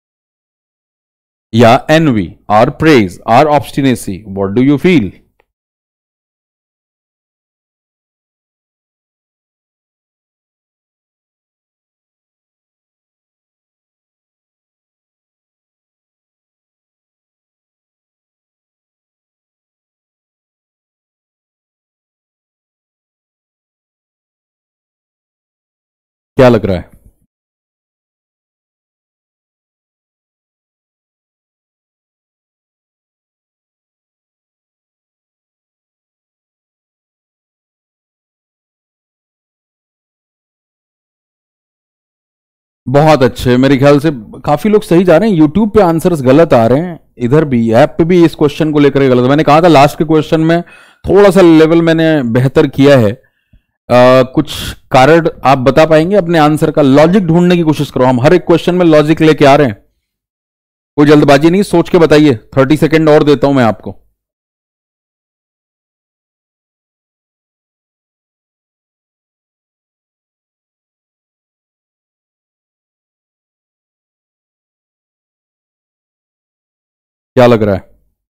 या envy or praise or obstinacy, what do you feel? क्या लग रहा है? बहुत अच्छे, मेरे ख्याल से काफी लोग सही जा रहे हैं। यूट्यूब पे आंसर्स गलत आ रहे हैं, इधर भी ऐप पे भी इस क्वेश्चन को लेकर गलत। मैंने कहा था लास्ट के क्वेश्चन में थोड़ा सा लेवल मैंने बेहतर किया है। आ, कुछ कारण आप बता पाएंगे अपने आंसर का? लॉजिक ढूंढने की कोशिश करो, हम हर एक क्वेश्चन में लॉजिक लेके आ रहे हैं, कोई जल्दबाजी नहीं, सोच के बताइए। थर्टी सेकेंड और देता हूं मैं आपको। क्या लग रहा है?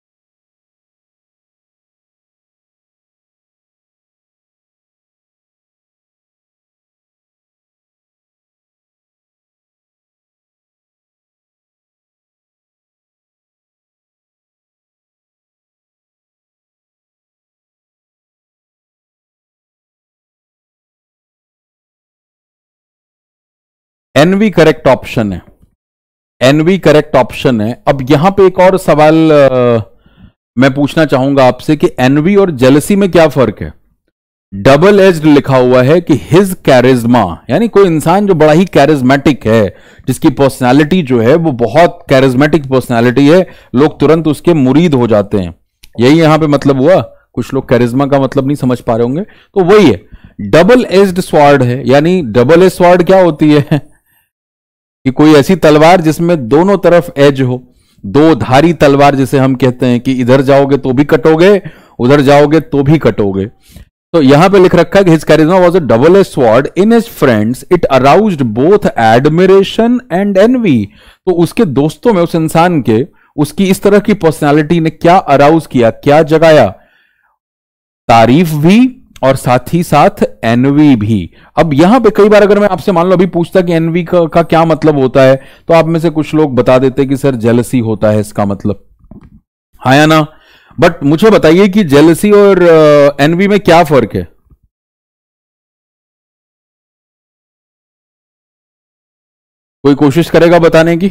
एनवी करेक्ट ऑप्शन है, एनवी करेक्ट ऑप्शन है। अब यहां पे एक और सवाल आ, मैं पूछना चाहूंगा आपसे कि एनवी और जेलसी में क्या फर्क है? डबल एज्ड लिखा हुआ है कि हिज कैरिज्मा, यानी कोई इंसान जो बड़ा ही कैरिज्मेटिक है, जिसकी पर्सनालिटी जो है वो बहुत कैरिज्मेटिक पर्सनालिटी है, लोग तुरंत उसके मुरीद हो जाते हैं। यही यहां पे मतलब हुआ। कुछ लोग कैरिज्मा का मतलब नहीं समझ पा रहे होंगे, तो वही है, डबल एज्ड स्वॉर्ड है। यानी डबल एज स्वॉर्ड क्या होती है कि कोई ऐसी तलवार जिसमें दोनों तरफ एज हो, दो धारी तलवार जिसे हम कहते हैं कि इधर जाओगे तो भी कटोगे, उधर जाओगे तो भी कटोगे। तो यहां पे लिख रखा है कि his charisma was a double edge sword in his friends, it aroused both admiration and envy. तो उसके दोस्तों में, उस इंसान के, उसकी इस तरह की पर्सनालिटी ने क्या अराउज किया, क्या जगाया? तारीफ भी और साथ ही साथ एनवी भी। अब यहां पे कई बार अगर मैं आपसे मान लो अभी पूछता कि एनवी का, का क्या मतलब होता है, तो आप में से कुछ लोग बता देते कि सर जेलसी होता है इसका मतलब, हाँ या ना? बट मुझे बताइए कि जेलसी और एनवी uh, में क्या फर्क है? कोई कोशिश करेगा बताने की?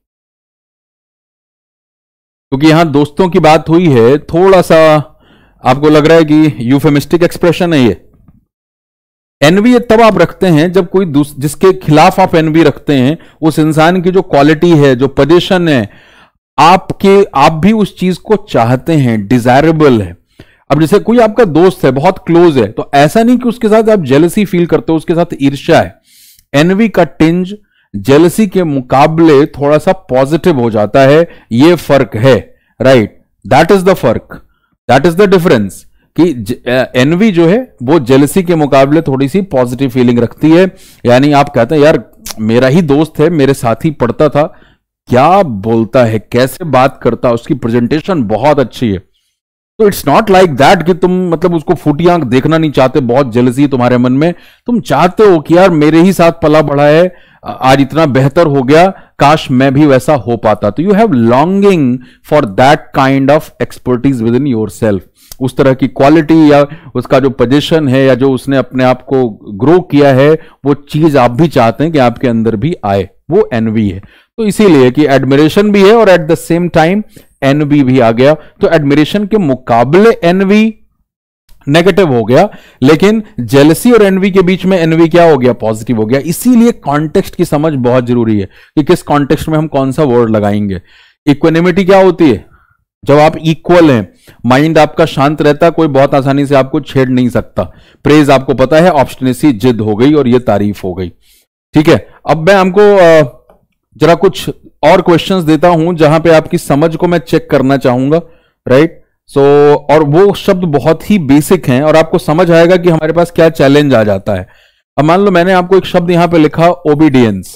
क्योंकि यहां दोस्तों की बात हुई है, थोड़ा सा आपको लग रहा है कि यूफेमिस्टिक एक्सप्रेशन है ये। एनवी तब आप रखते हैं जब कोई जिसके खिलाफ आप एनवी रखते हैं, उस इंसान की जो क्वालिटी है, जो पोजीशन है, आपके आप भी उस चीज को चाहते हैं, डिजायरेबल है। अब जैसे कोई आपका दोस्त है, बहुत क्लोज है, तो ऐसा नहीं कि उसके साथ आप जेलसी फील करते हो, उसके साथ ईर्ष्या है। एनवी का टिंज जेलसी के मुकाबले थोड़ा सा पॉजिटिव हो जाता है, यह फर्क है, राइट? दैट इज द फर्क, दैट इज द डिफरेंस कि एनवी जो है वो जेलसी के मुकाबले थोड़ी सी पॉजिटिव फीलिंग रखती है। यानी आप कहते हैं यार मेरा ही दोस्त है, मेरे साथ ही पढ़ता था, क्या बोलता है, कैसे बात करता है, उसकी प्रेजेंटेशन बहुत अच्छी है। तो इट्स नॉट लाइक दैट कि तुम मतलब उसको फूटी आंख देखना नहीं चाहते, बहुत जेलसी है तुम्हारे मन में, तुम चाहते हो कि यार मेरे ही साथ पला बढ़ा है, आज इतना बेहतर हो गया, काश मैं भी वैसा हो पाता। तो you have longing for that kind of expertise within yourself. उस तरह की क्वालिटी या उसका जो पोजीशन है या जो उसने अपने आप को ग्रो किया है, वो चीज आप भी चाहते हैं कि आपके अंदर भी आए, वो एनवी है। तो इसीलिए कि एडमिरेशन भी है और at the same time envy भी आ गया। तो एडमिरेशन के मुकाबले एनवी नेगेटिव हो गया, लेकिन जेलसी और एनवी के बीच में एनवी क्या हो गया, पॉजिटिव हो गया। इसीलिए कॉन्टेक्स्ट की समझ बहुत जरूरी है कि किस कॉन्टेक्स्ट में हम कौन सा वर्ड लगाएंगे। इक्विनिमिटी क्या होती है, जब आप इक्वल हैं, माइंड आपका शांत रहता है, कोई बहुत आसानी से आपको छेड़ नहीं सकता। प्रेज आपको पता है, ऑब्स्टिनेसी जिद हो गई और ये तारीफ हो गई। ठीक है, अब मैं हमको जरा कुछ और क्वेश्चंस देता हूं जहां पे आपकी समझ को मैं चेक करना चाहूंगा, राइट। सो so, और वो शब्द बहुत ही बेसिक हैं और आपको समझ आएगा कि हमारे पास क्या चैलेंज आ जाता है। अब मान लो मैंने आपको एक शब्द यहां पे लिखा, ओबीडियंस।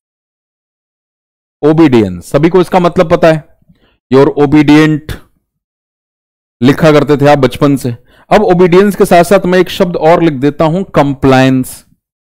ओबीडियंस, सभी को इसका मतलब पता है, योर ओबीडियंट लिखा करते थे आप बचपन से। अब ओबीडियंस के साथ साथ मैं एक शब्द और लिख देता हूं, कंप्लायंस।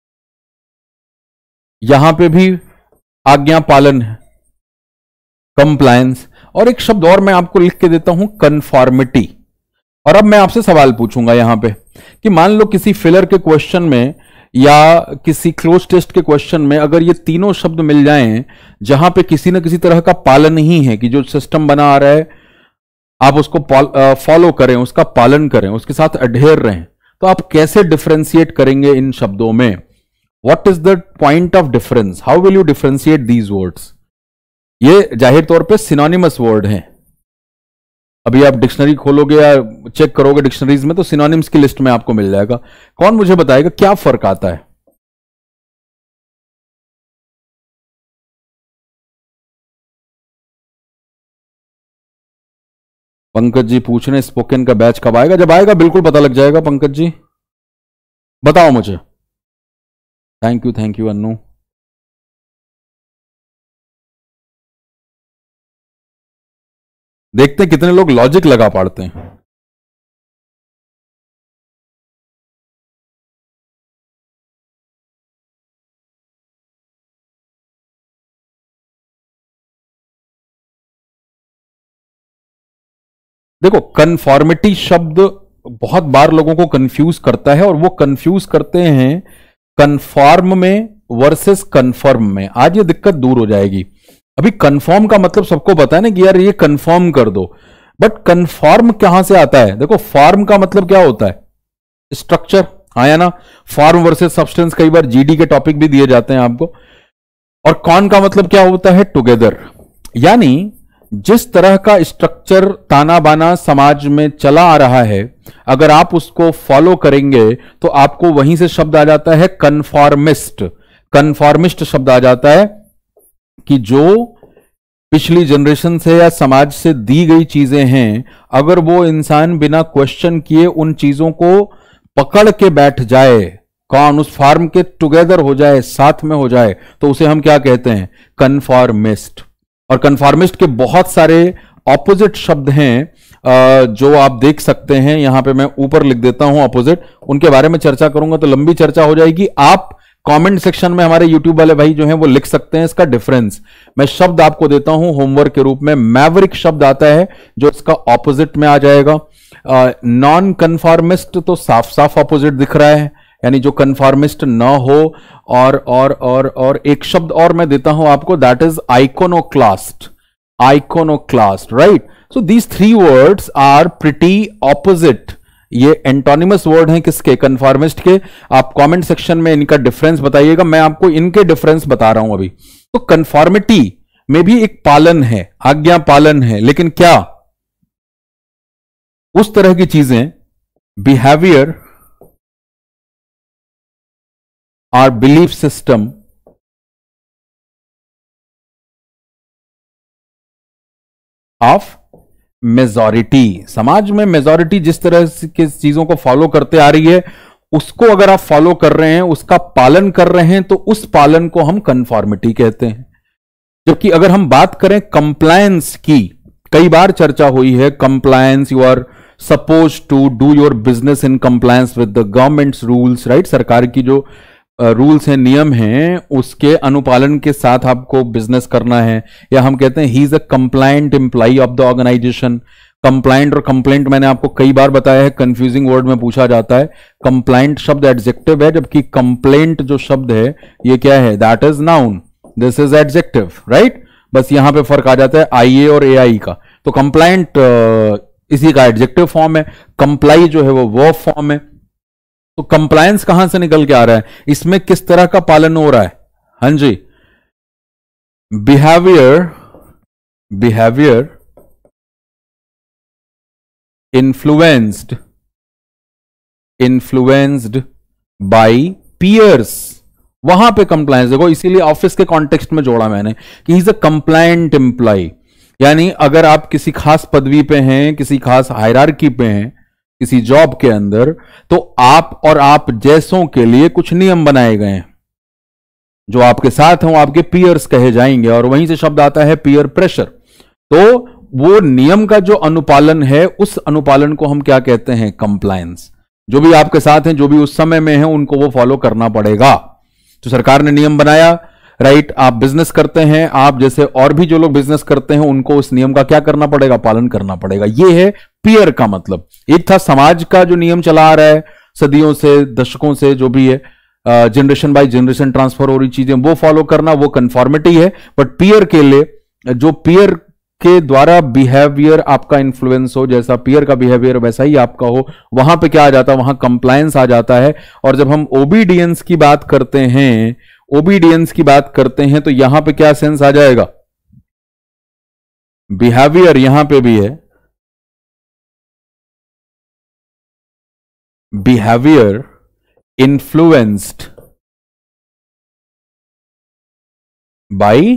यहां पे भी आज्ञा पालन है, कंप्लायंस। और एक शब्द और मैं आपको लिख के देता हूं, कन्फॉर्मिटी। और अब मैं आपसे सवाल पूछूंगा यहां पे कि मान लो किसी फिलर के क्वेश्चन में या किसी क्लोज टेस्ट के क्वेश्चन में अगर ये तीनों शब्द मिल जाएं जहां पे किसी ना किसी तरह का पालन ही है, कि जो सिस्टम बना आ रहा है आप उसको फॉलो करें, उसका पालन करें, उसके साथ अडेयर रहें, तो आप कैसे डिफरेंशिएट करेंगे इन शब्दों में? What is the point of difference? How will you differentiate these words? ये जाहिर तौर पे सिनोनिमस वर्ड हैं। अभी आप डिक्शनरी खोलोगे या चेक करोगे डिक्शनरीज में तो सिनोनिम्स की लिस्ट में आपको मिल जाएगा। कौन मुझे बताएगा क्या फर्क आता है? पंकज जी पूछ रहे हैं स्पोकन का बैच कब आएगा? जब आएगा बिल्कुल पता लग जाएगा। पंकज जी बताओ मुझे। Thank you thank you Annu. देखते हैं कितने लोग लॉजिक लगा पाते हैं। देखो, कन्फॉर्मिटी शब्द बहुत बार लोगों को कंफ्यूज करता है और वो कंफ्यूज करते हैं कन्फॉर्म में वर्सेस कन्फर्म में। आज ये दिक्कत दूर हो जाएगी। अभी कन्फर्म का मतलब सबको पता है ना कि यार ये कन्फर्म कर दो, बट कन्फर्म कहां से आता है? देखो, फॉर्म का मतलब क्या होता है? स्ट्रक्चर, हाँ या ना? फॉर्म वर्सेस सब्सटेंस कई बार जीडी के टॉपिक भी दिए जाते हैं आपको। और कॉन का मतलब क्या होता है? टुगेदर। यानी जिस तरह का स्ट्रक्चर ताना बाना समाज में चला आ रहा है, अगर आप उसको फॉलो करेंगे तो आपको वहीं से शब्द आ जाता है कन्फॉर्मिस्ट। कन्फॉर्मिस्ट शब्द आ जाता है कि जो पिछली जनरेशन से या समाज से दी गई चीजें हैं, अगर वो इंसान बिना क्वेश्चन किए उन चीजों को पकड़ के बैठ जाए, कौन उस फॉर्म के टुगेदर हो जाए, साथ में हो जाए, तो उसे हम क्या कहते हैं? कन्फॉर्मिस्ट। और कन्फॉर्मिस्ट के बहुत सारे ऑपोजिट शब्द हैं जो आप देख सकते हैं। यहां पे मैं ऊपर लिख देता हूं ऑपोजिट। उनके बारे में चर्चा करूंगा तो लंबी चर्चा हो जाएगी। आप कमेंट सेक्शन में हमारे यूट्यूब वाले भाई जो हैं वो लिख सकते हैं इसका डिफरेंस। मैं शब्द आपको देता हूं होमवर्क के रूप में। मैवरिक शब्द आता है जो इसका ऑपोजिट में आ जाएगा। नॉन कन्फॉर्मिस्ट तो साफ साफ ऑपोजिट दिख रहा है, यानी जो कन्फॉर्मिस्ट ना हो। और और और और एक शब्द और मैं देता हूं आपको, that is iconoclast. Iconoclast, right. So these three words are pretty opposite. ये एंटोनिमस वर्ड हैं किसके? कन्फॉर्मिस्ट के। आप कमेंट सेक्शन में इनका डिफरेंस बताइएगा। मैं आपको इनके डिफरेंस बता रहा हूं अभी। तो कन्फॉर्मिटी में भी एक पालन है, आज्ञा पालन है, लेकिन क्या उस तरह की चीजें, बिहेवियर और बिलीफ सिस्टम ऑफ मेजॉरिटी। समाज में मेजॉरिटी जिस तरह की चीजों को फॉलो करते आ रही है, उसको अगर आप फॉलो कर रहे हैं, उसका पालन कर रहे हैं, तो उस पालन को हम कन्फॉर्मिटी कहते हैं। जबकि अगर हम बात करें कंप्लायंस की, कई बार चर्चा हुई है compliance, you are suppose to do your business in compliance with the government's rules, right. सरकार की जो रूल्स हैं, नियम हैं, उसके अनुपालन के साथ आपको बिजनेस करना है, या हम कहते हैं he is a compliant employee of the organization. Compliant और कंप्लेंट मैंने आपको कई बार बताया है, कंफ्यूजिंग वर्ड में पूछा जाता है। कंप्लायंट शब्द एडजेक्टिव है, जबकि कंप्लेंट जो शब्द है ये क्या है, that is noun, this is adjective, right. बस यहां पे फर्क आ जाता है आई ए और ए आई का। तो कंप्लायंट इसी का एडजेक्टिव फॉर्म है, कंप्लाई जो है वो वर्ब फॉर्म है। तो कंप्लायंस कहां से निकल के आ रहा है, इसमें किस तरह का पालन हो रहा है, हाँ जी, behaviour behaviour influenced influenced by peers, वहां पे कंप्लायंस देखो, इसीलिए ऑफिस के कॉन्टेक्स्ट में जोड़ा मैंने कि he is a compliant employ. यानी अगर आप किसी खास पदवी पे हैं, किसी खास हायरार्की पे हैं, किसी जॉब के अंदर, तो आप और आप जैसों के लिए कुछ नियम बनाए गए हैं, जो आपके साथ हैं वो आपके पियर्स कहे जाएंगे, और वहीं से शब्द आता है पियर प्रेशर। तो वो नियम का जो अनुपालन है, उस अनुपालन को हम क्या कहते हैं, कंप्लायंस। जो भी आपके साथ हैं, जो भी उस समय में हैं, उनको वो फॉलो करना पड़ेगा। तो सरकार ने नियम बनाया, राइट, आप बिजनेस करते हैं, आप जैसे और भी जो लोग बिजनेस करते हैं, उनको उस नियम का क्या करना पड़ेगा, पालन करना पड़ेगा। ये है पियर का मतलब। एक था समाज का जो नियम चला आ रहा है सदियों से, दशकों से, जो भी है, जनरेशन बाय जनरेशन ट्रांसफर हो रही चीजें, वो फॉलो करना, वो कंफॉर्मिटी है। बट पियर के लिए, जो पियर के द्वारा बिहेवियर आपका इन्फ्लुएंस हो, जैसा पियर का बिहेवियर वैसा ही आपका हो, वहां पे क्या आ जाता है, वहां कंप्लायंस आ जाता है। और जब हम ओबीडियंस की बात करते हैं, ओबीडियंस की बात करते हैं, तो यहां पे क्या सेंस आ जाएगा, बिहेवियर यहां पे भी है, बिहेवियर इन्फ्लुएंस्ड बाय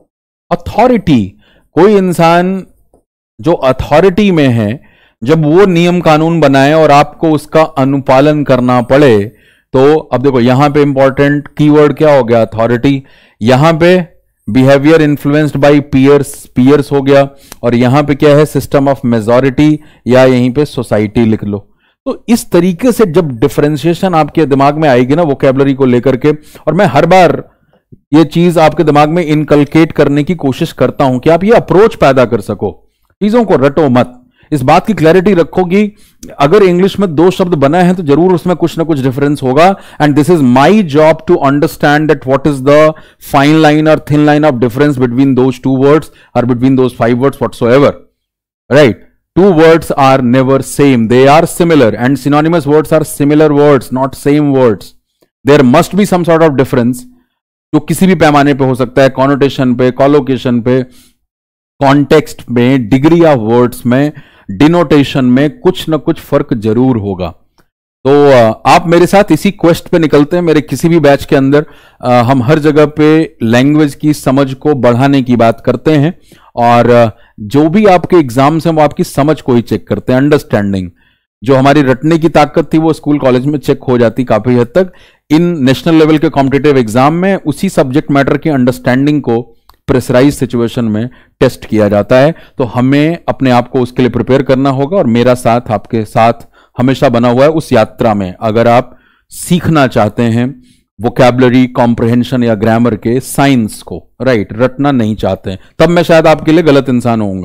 अथॉरिटी। कोई इंसान जो अथॉरिटी में है, जब वो नियम कानून बनाए और आपको उसका अनुपालन करना पड़े, तो अब देखो यहां पे इंपॉर्टेंट कीवर्ड क्या हो गया, अथॉरिटी। यहां पे behaviour influenced by peers, peers हो गया, और यहां पे क्या है, सिस्टम ऑफ मेजॉरिटी, या यहीं पे सोसाइटी लिख लो। तो इस तरीके से जब डिफरेंशिएशन आपके दिमाग में आएगी ना वोकैबुलरी को लेकर के, और मैं हर बार ये चीज आपके दिमाग में इनकलकेट करने की कोशिश करता हूं कि आप ये अप्रोच पैदा कर सको, चीजों को रटो मत, इस बात की क्लैरिटी रखो कि अगर इंग्लिश में दो शब्द बना है तो जरूर उसमें कुछ ना कुछ डिफरेंस होगा। And this is my job to understand that what is the fine line और thin line of difference between those two words और between those five words whatsoever, right. Two words are never same, they are similar, and synonymous words are similar words, not same words. There must be some sort of difference, जो किसी भी पैमाने पे हो सकता है, connotation पे, collocation पे, कॉन्टेक्स्ट में, डिग्री ऑफ वर्ड्स में, डिनोटेशन में, कुछ ना कुछ फर्क जरूर होगा। तो आप मेरे साथ इसी क्वेस्ट पे निकलते हैं। मेरे किसी भी बैच के अंदर हम हर जगह पे लैंग्वेज की समझ को बढ़ाने की बात करते हैं, और जो भी आपके एग्जाम्स हैं वो आपकी समझ को ही चेक करते हैं, अंडरस्टैंडिंग। जो हमारी रटने की ताकत थी वो स्कूल कॉलेज में चेक हो जाती काफी हद तक। इन नेशनल लेवल के कॉम्पिटिटिव एग्जाम में उसी सब्जेक्ट मैटर की अंडरस्टैंडिंग को प्रेशराइज सिचुएशन में टेस्ट किया जाता है। तो हमें अपने आप को उसके लिए प्रिपेयर करना होगा, और मेरा साथ आपके साथ हमेशा बना हुआ है उस यात्रा में। अगर आप सीखना चाहते हैं वोकैबुलरी, कॉम्प्रिहेंशन या ग्रामर के साइंस को, राइट, रटना नहीं चाहते हैं, तब मैं शायद आपके लिए गलत इंसान होऊंगा।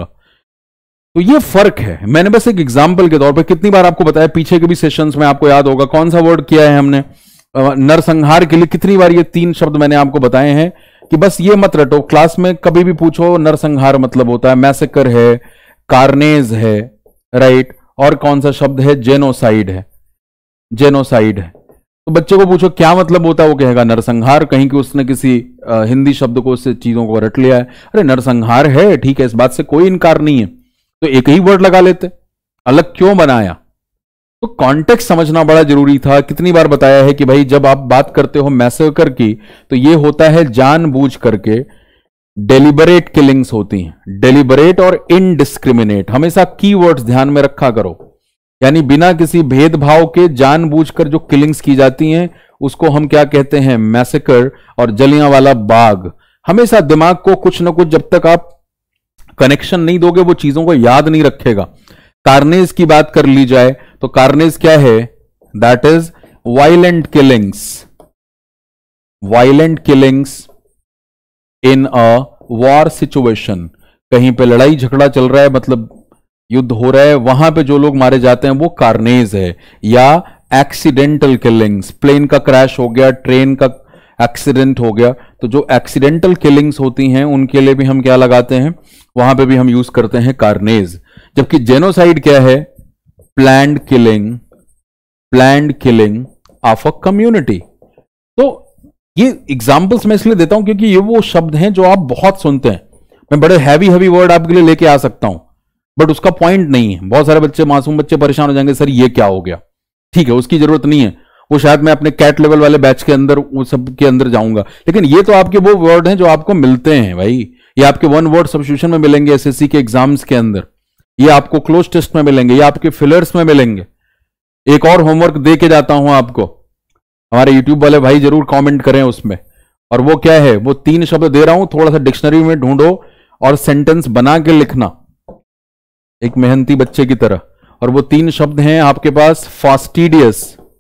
तो ये फर्क है। मैंने बस एक एग्जाम्पल के तौर पे कितनी बार आपको बताया, पीछे के भी सेशंस में आपको याद होगा कौन सा वर्ड किया है हमने, नरसंहार के लिए कितनी बार ये तीन शब्द मैंने आपको बताए हैं कि बस ये मत रटो। क्लास में कभी भी पूछो नरसंहार मतलब होता है मैसेकर है, कार्नेज है, राइट, और कौन सा शब्द है, जेनोसाइड है, जेनोसाइड है। तो बच्चे को पूछो क्या मतलब होता है, वो कहेगा नरसंहार, कहीं कि उसने किसी आ, हिंदी शब्द को, उससे चीजों को रट लिया है। अरे नरसंहार है, ठीक है, इस बात से कोई इनकार नहीं है, तो एक ही वर्ड लगा लेते, अलग क्यों बनाया। तो कॉन्टेक्स्ट समझना बड़ा जरूरी था। कितनी बार बताया है कि भाई जब आप बात करते हो मैसेकर की, तो ये होता है जानबूझ करके, डेलिबरेट किलिंग्स होती हैं, डेलिबरेट और इनडिस्क्रिमिनेट। हमेशा कीवर्ड्स ध्यान में रखा करो, यानी बिना किसी भेदभाव के जानबूझकर जो किलिंग्स की जाती हैं उसको हम क्या कहते हैं, मैसेकर और जलियांवाला बाग। हमेशा दिमाग को कुछ ना कुछ, जब तक आप कनेक्शन नहीं दोगे वो चीजों को याद नहीं रखेगा। कार्नेज की बात कर ली जाए तो कार्नेज क्या है, that is violent killings, violent killings in a war situation, कहीं पे लड़ाई झगड़ा चल रहा है, मतलब युद्ध हो रहा है, वहां पे जो लोग मारे जाते हैं वो कार्नेज है। या एक्सीडेंटल किलिंग्स, प्लेन का क्रैश हो गया, ट्रेन का एक्सीडेंट हो गया, तो जो एक्सीडेंटल किलिंग्स होती हैं उनके लिए भी हम क्या लगाते हैं, वहां पे भी हम यूज करते हैं कार्नेज। जबकि जेनोसाइड क्या है, planned killing, planned killing of a community. तो ये एग्जांपल्स मैं इसलिए देता हूं क्योंकि ये वो शब्द हैं जो आप बहुत सुनते हैं। मैं बड़े हैवी हैवी वर्ड आपके लिए लेके आ सकता हूं, बट उसका पॉइंट नहीं है। बहुत सारे बच्चे, मासूम बच्चे परेशान हो जाएंगे, सर ये क्या हो गया। ठीक है, उसकी जरूरत नहीं है, वो शायद मैं अपने कैट लेवल वाले बैच के अंदर वो सब के अंदर जाऊंगा। लेकिन ये तो आपके वो वर्ड हैं जो आपको मिलते हैं भाई। ये आपके वन वर्ड सब्स्टिट्यूशन में मिलेंगे एसएससी के एग्जाम्स के अंदर, ये आपको क्लोज टेस्ट में मिलेंगे, ये आपके फिलर्स में मिलेंगे। एक और होमवर्क दे के जाता हूं आपको, हमारे यूट्यूब वाले भाई जरूर कॉमेंट करें उसमें। और वो क्या है, वो तीन शब्द दे रहा हूं, थोड़ा सा डिक्शनरी में ढूंढो और सेंटेंस बना के लिखना एक मेहनती बच्चे की तरह। और वो तीन शब्द हैं आपके पास, फास्टिडियस,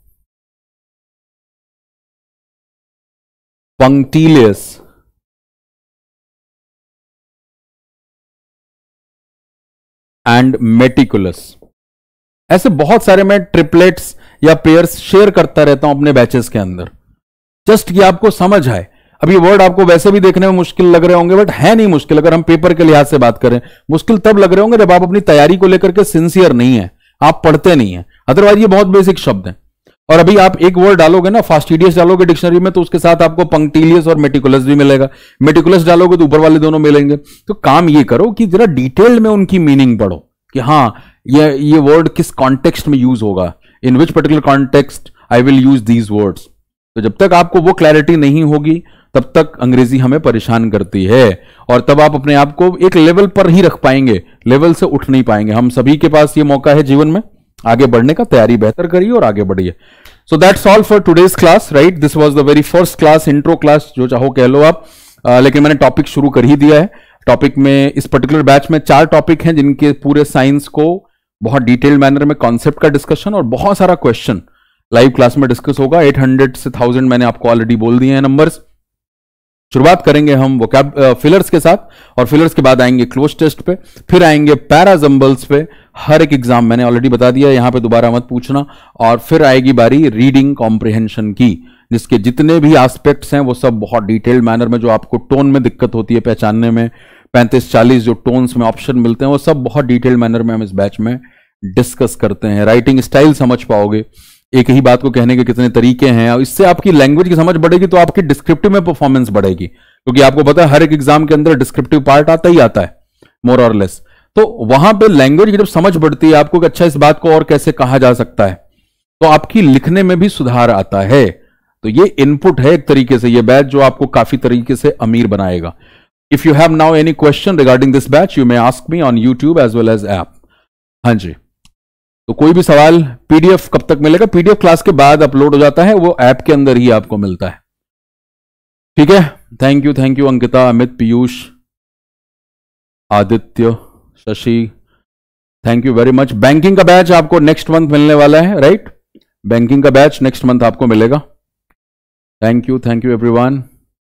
पंक्टिलियस एंड मेटिकुलस। ऐसे बहुत सारे मैं ट्रिपलेट्स या पेयर्स शेयर करता रहता हूं अपने बैचेस के अंदर, जस्ट कि आपको समझ आए। अब ये वर्ड आपको वैसे भी देखने में मुश्किल लग रहे होंगे, बट है नहीं मुश्किल। अगर हम पेपर के लिहाज से बात करें, मुश्किल तब लग रहे होंगे जब आप अपनी तैयारी को लेकर के सिंसियर नहीं है, आप पढ़ते नहीं है। अदरवाइज ये बहुत बेसिक शब्द हैं। और अभी आप एक वर्ड डालोगे ना, फास्टिडियस डालोगे डिक्शनरी में, तो उसके साथ आपको पंक्टिलियस और मेटिकुलस भी मिलेगा। मेटिकुलस डालोगे तो ऊपर वाले दोनों मिलेंगे। तो काम ये करो कि जरा डिटेल में उनकी मीनिंग पढ़ो कि हाँ ये ये वर्ड किस कॉन्टेक्स्ट में यूज होगा, in which particular context I will use these words. तो जब तक आपको वो क्लैरिटी नहीं होगी तब तक अंग्रेजी हमें परेशान करती है, और तब आप अपने आप को एक लेवल पर ही रख पाएंगे, लेवल से उठ नहीं पाएंगे। हम सभी के पास ये मौका है जीवन में आगे बढ़ने का, तैयारी बेहतर करिए और आगे बढ़िए। So that's all for today's class, right. This was the very first class, intro class जो चाहो कह लो आप, uh, लेकिन मैंने टॉपिक शुरू कर ही दिया है। टॉपिक में इस पर्टिकुलर बैच में चार टॉपिक हैं जिनके पूरे साइंस को बहुत डिटेल्ड मैनर में कॉन्सेप्ट का डिस्कशन और बहुत सारा क्वेश्चन लाइव क्लास में डिस्कस होगा। आठ सौ से थाउजेंड मैंने आपको ऑलरेडी बोल दिए हैं नंबर्स। शुरुआत करेंगे हम वोकैब फिलर्स के साथ, और फिलर्स के बाद आएंगे क्लोज टेस्ट पे, फिर आएंगे पैराजम्बल्स पे। हर एक एग्जाम मैंने ऑलरेडी बता दिया, यहां पे दोबारा मत पूछना। और फिर आएगी बारी रीडिंग कॉम्प्रिहेंशन की, जिसके जितने भी एस्पेक्ट्स हैं वो सब बहुत डिटेल्ड मैनर में, जो आपको टोन में दिक्कत होती है पहचानने में, पैंतीस चालीस जो टोन्स में ऑप्शन मिलते हैं, वो सब बहुत डिटेल्ड मैनर में हम इस बैच में डिस्कस करते हैं। राइटिंग स्टाइल समझ पाओगे, एक ही बात को कहने के कितने तरीके हैं, और इससे आपकी लैंग्वेज की समझ बढ़ेगी तो आपकी डिस्क्रिप्टिव में परफॉर्मेंस बढ़ेगी, क्योंकि आपको पता है हर एक एग्जाम के अंदर डिस्क्रिप्टिव पार्ट आता ही आता है मोर और लेस। तो वहां पे लैंग्वेज की जब समझ बढ़ती है आपको कि अच्छा इस बात को और कैसे कहा जा सकता है, तो आपकी लिखने में भी सुधार आता है। तो ये इनपुट है एक तरीके से ये बैच, जो आपको काफी तरीके से अमीर बनाएगा। If you have now any question regarding this batch, you may ask me on YouTube as well as app. हाँ जी, तो कोई भी सवाल, पीडीएफ कब तक मिलेगा? पीडीएफ क्लास के बाद अपलोड हो जाता है, वो ऐप के अंदर ही आपको मिलता है। ठीक है, thank you, thank you Ankita, Amit, Piyush, Aditya, Shashi, thank you very much. Banking का बैच आपको नेक्स्ट मंथ मिलने वाला है, राइट? बैंकिंग का बैच नेक्स्ट मंथ आपको मिलेगा। Thank you, thank you everyone.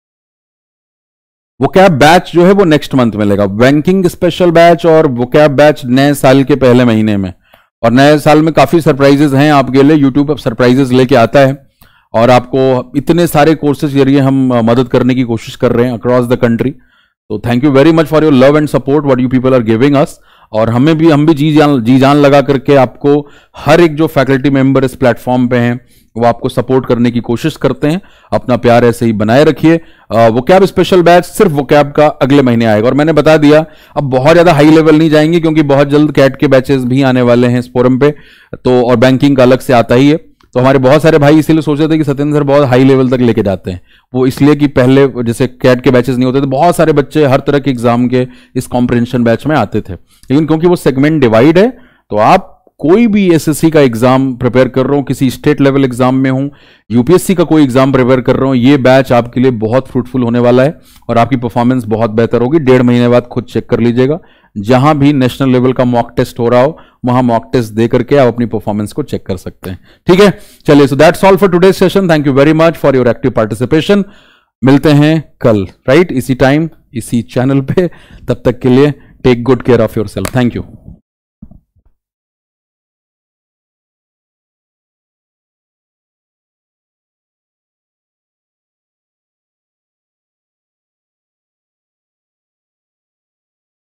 Vocab batch जो है वो नेक्स्ट मंथ मिलेगा, बैंकिंग स्पेशल बैच और वोकैब बैच नए साल के पहले महीने में। और नए साल में काफी सरप्राइजेस हैं आपके लिए, यूट्यूब अब सरप्राइजेस लेके आता है, और आपको इतने सारे कोर्सेज जरिए हम मदद करने की कोशिश कर रहे हैं अक्रॉस द कंट्री। तो thank you very much for your love and support what you people are giving us. और हमें भी हम भी जी जान जी जान लगा करके आपको, हर एक जो फैकल्टी मेंबर इस प्लेटफॉर्म पे हैं वो आपको सपोर्ट करने की कोशिश करते हैं। अपना प्यार ऐसे ही बनाए रखिए। वोकैब स्पेशल बैच सिर्फ वोकैब का अगले महीने आएगा, और मैंने बता दिया अब बहुत ज्यादा हाई लेवल नहीं जाएंगे, क्योंकि बहुत जल्द कैट के बैचेस भी आने वाले हैं इस फोरम पे। तो और बैंकिंग का अलग से आता ही है। तो हमारे बहुत सारे भाई इसीलिए सोच रहे थे कि सत्येंद्र सर बहुत हाई लेवल तक लेके जाते हैं, वो इसलिए कि पहले जैसे कैट के बैचेस नहीं होते थे, बहुत सारे बच्चे हर तरह के एग्जाम के इस कॉम्प्रिहेंशन बैच में आते थे। लेकिन क्योंकि वो सेगमेंट डिवाइड है, तो आप कोई भी एसएससी का एग्जाम प्रिपेयर कर रहा हूं, किसी स्टेट लेवल एग्जाम में हूं, यूपीएससी का कोई एग्जाम प्रिपेयर कर रहा हूं, ये बैच आपके लिए बहुत फ्रूटफुल होने वाला है और आपकी परफॉर्मेंस बहुत बेहतर होगी। डेढ़ महीने बाद खुद चेक कर लीजिएगा, जहां भी नेशनल लेवल का मॉक टेस्ट हो रहा हो वहां मॉक टेस्ट दे करके आप अपनी परफॉर्मेंस को चेक कर सकते हैं। ठीक है, चलिए, so that's all for today's session. Thank you very much for your active participation. मिलते हैं कल, राइट, इसी टाइम इसी चैनल पे। तब तक के लिए take good care of your self. Thank you.